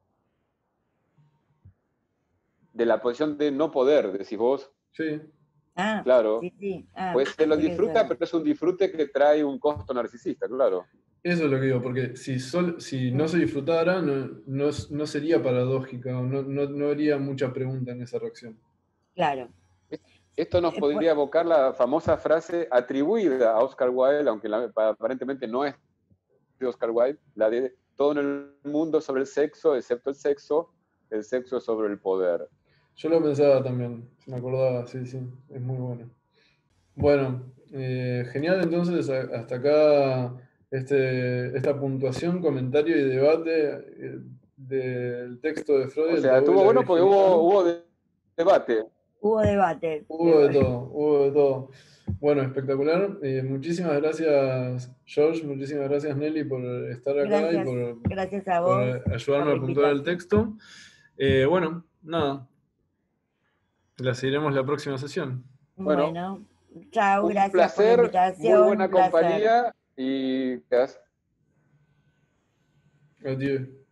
De la posición de no poder, decís vos. Sí, ah, Claro. sí, sí, ah, Pues se lo pensé que eso disfruta, era. pero es un disfrute que trae un costo narcisista, claro. eso es lo que digo, porque si, sol- si no Mm, se disfrutara, no, no, es- no sería paradójica, o no, no, no habría mucha pregunta en esa reacción. claro. Esto nos Eh, por- podría evocar la famosa frase atribuida a Oscar Wilde, aunque la- aparentemente no es de Oscar Wilde, la de todo en el mundo sobre el sexo, excepto el sexo, el sexo es sobre el poder. Yo lo pensaba también, me acordaba, sí, sí, es muy bueno. Bueno, eh, genial entonces, a- hasta acá este, esta puntuación, comentario y debate eh, del texto de Freud, O El sea, tabú de estuvo la bueno porque virginidad. hubo, hubo de- debate. Hubo debate. Hubo de todo, hubo de todo. Bueno, espectacular. Eh, muchísimas gracias, George, muchísimas gracias, Nelly, por estar acá y Gracias, por, gracias a por vos por ayudarme la a puntuar el invitación. texto. Eh, bueno, nada, la seguiremos la próxima sesión. Bueno, Bueno, chao, un gracias por la placer, muy invitación, un buena placer. compañía y... Adiós.